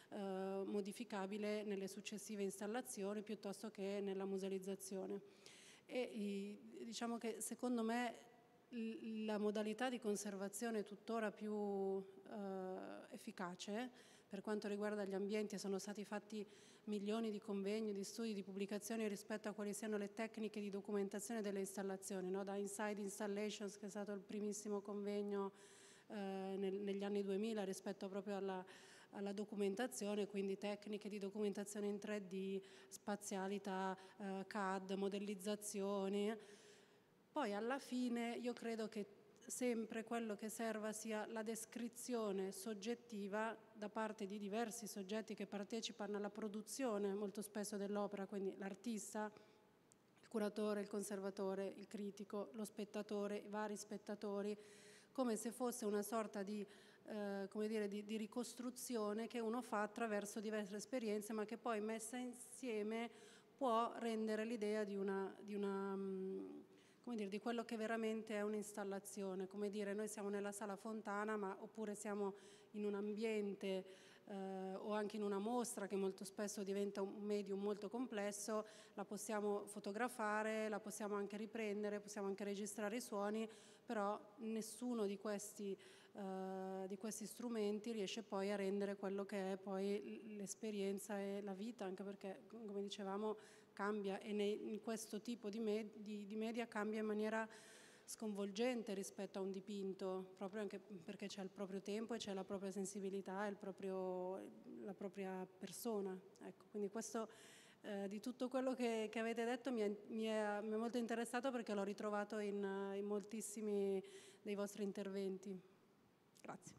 eh, modificabile nelle successive installazioni piuttosto che nella musealizzazione. E i, diciamo che secondo me l- la modalità di conservazione tuttora più eh, efficace per quanto riguarda gli ambienti, sono stati fatti milioni di convegni, di studi, di pubblicazioni rispetto a quali siano le tecniche di documentazione delle installazioni, no? Da Inside Installations, che è stato il primissimo convegno eh, nel, negli anni duemila rispetto proprio alla, alla documentazione, quindi tecniche di documentazione in tre D, spazialità, eh, C A D, modellizzazioni. Poi alla fine io credo che sempre quello che serva sia la descrizione soggettiva da parte di diversi soggetti che partecipano alla produzione molto spesso dell'opera, quindi l'artista, il curatore, il conservatore, il critico, lo spettatore, i vari spettatori, come se fosse una sorta di, eh, come dire, di, di ricostruzione che uno fa attraverso diverse esperienze, ma che poi messa insieme può rendere l'idea di una... Di una mh, come dire, di quello che veramente è un'installazione, come dire, noi siamo nella Sala Fontana, ma oppure siamo in un ambiente eh, o anche in una mostra che molto spesso diventa un medium molto complesso, la possiamo fotografare, la possiamo anche riprendere, possiamo anche registrare i suoni, però nessuno di questi, eh, di questi strumenti riesce poi a rendere quello che è poi l'esperienza e la vita, anche perché, come dicevamo, cambia e nei, in questo tipo di, med, di, di media cambia in maniera sconvolgente rispetto a un dipinto, proprio anche perché c'è il proprio tempo e c'è la propria sensibilità e il proprio, la propria persona. Ecco, quindi questo, eh, di tutto quello che, che avete detto mi è, mi, è, mi è molto interessato perché l'ho ritrovato in, in moltissimi dei vostri interventi. Grazie.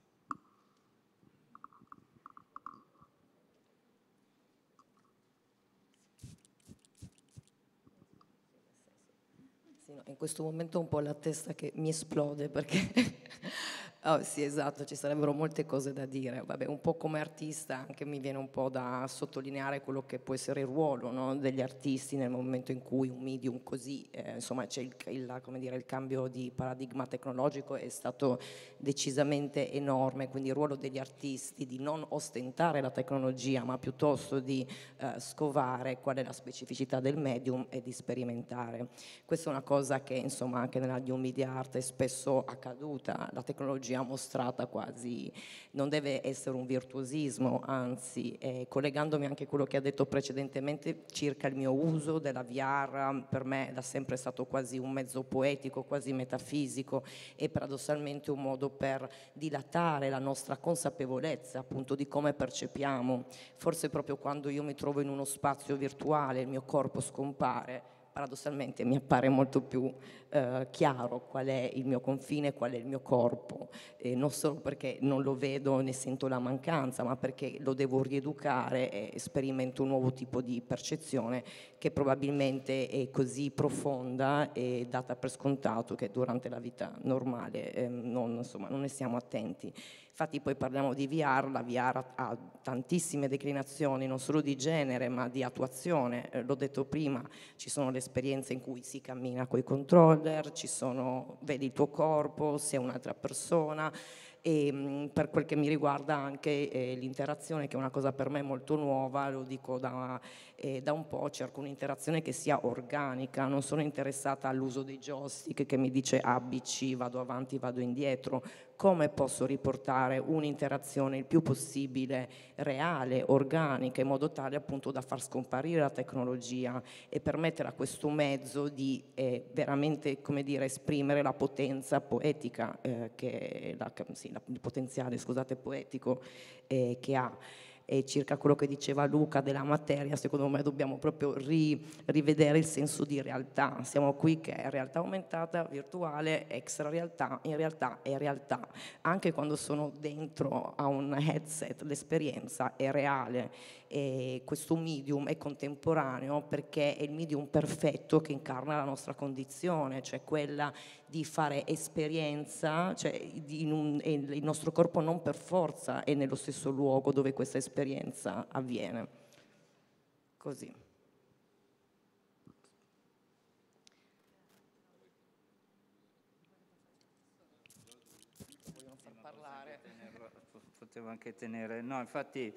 In questo momento ho un po' la testa che mi esplode perché oh, sì, esatto, ci sarebbero molte cose da dire. Vabbè, un po' come artista anche mi viene un po' da sottolineare quello che può essere il ruolo, no, degli artisti nel momento in cui un medium così, eh, insomma c'è il, il, come dire, il cambio di paradigma tecnologico è stato decisamente enorme, quindi il ruolo degli artisti di non ostentare la tecnologia ma piuttosto di eh, scovare qual è la specificità del medium e di sperimentare. Questa è una cosa che insomma anche nella new media art è spesso accaduta, la tecnologia mostrata quasi non deve essere un virtuosismo, anzi eh, collegandomi anche a quello che ha detto precedentemente circa il mio uso della V R, per me è sempre stato quasi un mezzo poetico, quasi metafisico e paradossalmente un modo per dilatare la nostra consapevolezza appunto di come percepiamo, forse proprio quando io mi trovo in uno spazio virtuale il mio corpo scompare, paradossalmente mi appare molto più eh, chiaro qual è il mio confine, qual è il mio corpo, e non solo perché non lo vedo, ne sento la mancanza, ma perché lo devo rieducare e sperimento un nuovo tipo di percezione che probabilmente è così profonda e data per scontato che durante la vita normale eh, non, insomma, non ne siamo attenti. Infatti poi parliamo di V R, la V R ha tantissime declinazioni, non solo di genere ma di attuazione, eh, l'ho detto prima, ci sono le esperienze in cui si cammina coi controller, ci sono, vedi il tuo corpo, sei un'altra persona, e mh, per quel che mi riguarda anche eh, l'interazione, che è una cosa per me molto nuova, lo dico da, eh, da un po', cerco un'interazione che sia organica, non sono interessata all'uso dei joystick che mi dice A, B, C, vado avanti, vado indietro. Come posso riportare un'interazione il più possibile reale, organica, in modo tale appunto da far scomparire la tecnologia e permettere a questo mezzo di eh, veramente, come dire, esprimere la potenza poetica, eh, che la, sì, la, il potenziale, scusate, poetico eh, che ha. E circa quello che diceva Luca della materia, secondo me dobbiamo proprio ri, rivedere il senso di realtà. Siamo qui che è realtà aumentata, virtuale, extra realtà, in realtà è realtà. Anche quando sono dentro a un headset l'esperienza è reale e questo medium è contemporaneo perché è il medium perfetto che incarna la nostra condizione, cioè quella di fare esperienza, cioè in un, il nostro corpo non per forza è nello stesso luogo dove questa esperienza avviene. Così. Vogliono far parlare. potevo anche tenere, no, infatti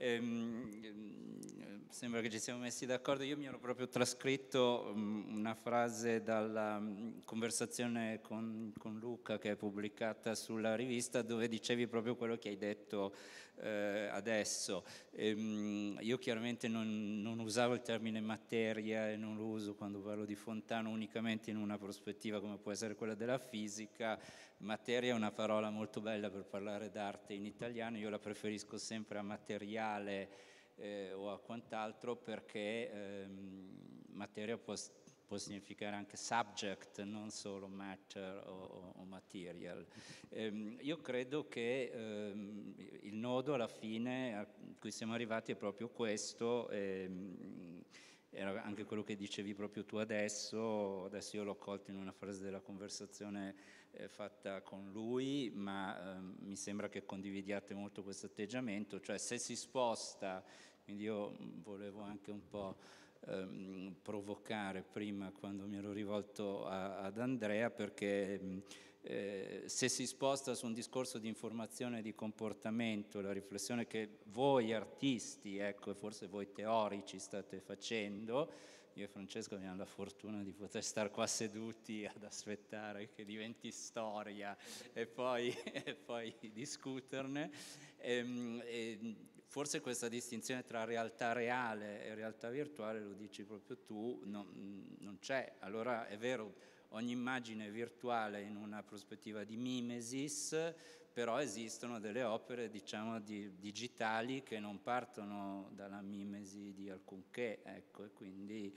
ehm, sembra che ci siamo messi d'accordo. Io mi ero proprio trascritto um, una frase dalla um, conversazione con, con Luca che è pubblicata sulla rivista, dove dicevi proprio quello che hai detto eh, adesso. Ehm, io chiaramente non, non usavo il termine materia e non lo uso quando parlo di Fontana unicamente in una prospettiva come può essere quella della fisica. Materia è una parola molto bella per parlare d'arte in italiano, io la preferisco sempre a materiale eh, o a quant'altro, perché ehm, materia può, può significare anche subject, non solo matter o, o material. Ehm, io credo che ehm, il nodo alla fine a cui siamo arrivati è proprio questo, ehm, era anche quello che dicevi proprio tu adesso, adesso io l'ho colto in una frase della conversazione eh, fatta con lui, ma ehm, mi sembra che condividiate molto questo atteggiamento, cioè se si sposta, quindi io volevo anche un po' ehm, provocare prima quando mi ero rivolto a, ad Andrea, perché eh, se si sposta su un discorso di informazione e di comportamento, la riflessione che voi artisti, ecco, e forse voi teorici state facendo, io e Francesco abbiamo la fortuna di poter stare qua seduti ad aspettare che diventi storia e poi, e poi discuterne. E, e forse questa distinzione tra realtà reale e realtà virtuale, lo dici proprio tu, non, non c'è. Allora è vero, ogni immagine è virtuale in una prospettiva di mimesis, però esistono delle opere, diciamo, di, digitali che non partono dalla mimesi di alcunché, ecco, e quindi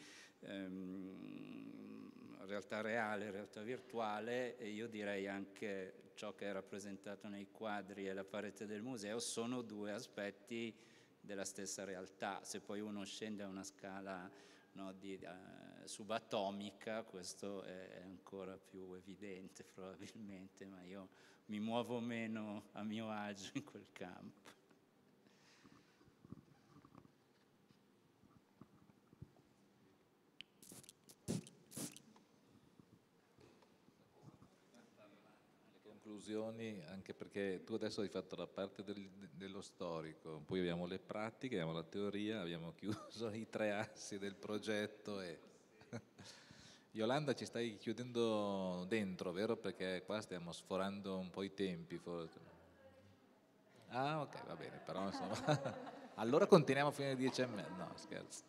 ehm, realtà reale, realtà virtuale, e io direi anche ciò che è rappresentato nei quadri e la parete del museo sono due aspetti della stessa realtà. Se poi uno scende a una scala, no, di, uh, subatomica, questo è ancora più evidente probabilmente, ma io mi muovo meno a mio agio in quel campo. Le conclusioni, anche perché tu adesso hai fatto la parte del, dello storico, poi abbiamo le pratiche, abbiamo la teoria, abbiamo chiuso i tre assi del progetto e... Yolanda, ci stai chiudendo dentro, vero? Perché qua stiamo sforando un po' i tempi, forse. Ah, ok, va bene, però insomma... allora continuiamo fino alle dieci e mezza. No, scherzo.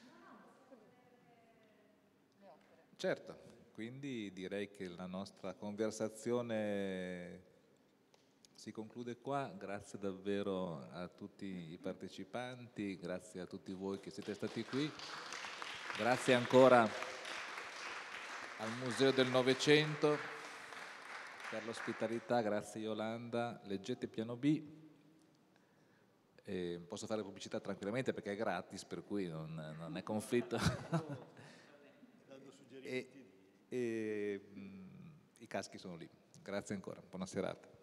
Certo, quindi direi che la nostra conversazione si conclude qua. Grazie davvero a tutti i partecipanti, grazie a tutti voi che siete stati qui. Grazie ancora al Museo del Novecento per l'ospitalità, grazie Yolanda. Leggete Piano B, e posso fare pubblicità tranquillamente perché è gratis, per cui non, non è conflitto. e, e mh, i caschi sono lì. Grazie ancora, buona serata.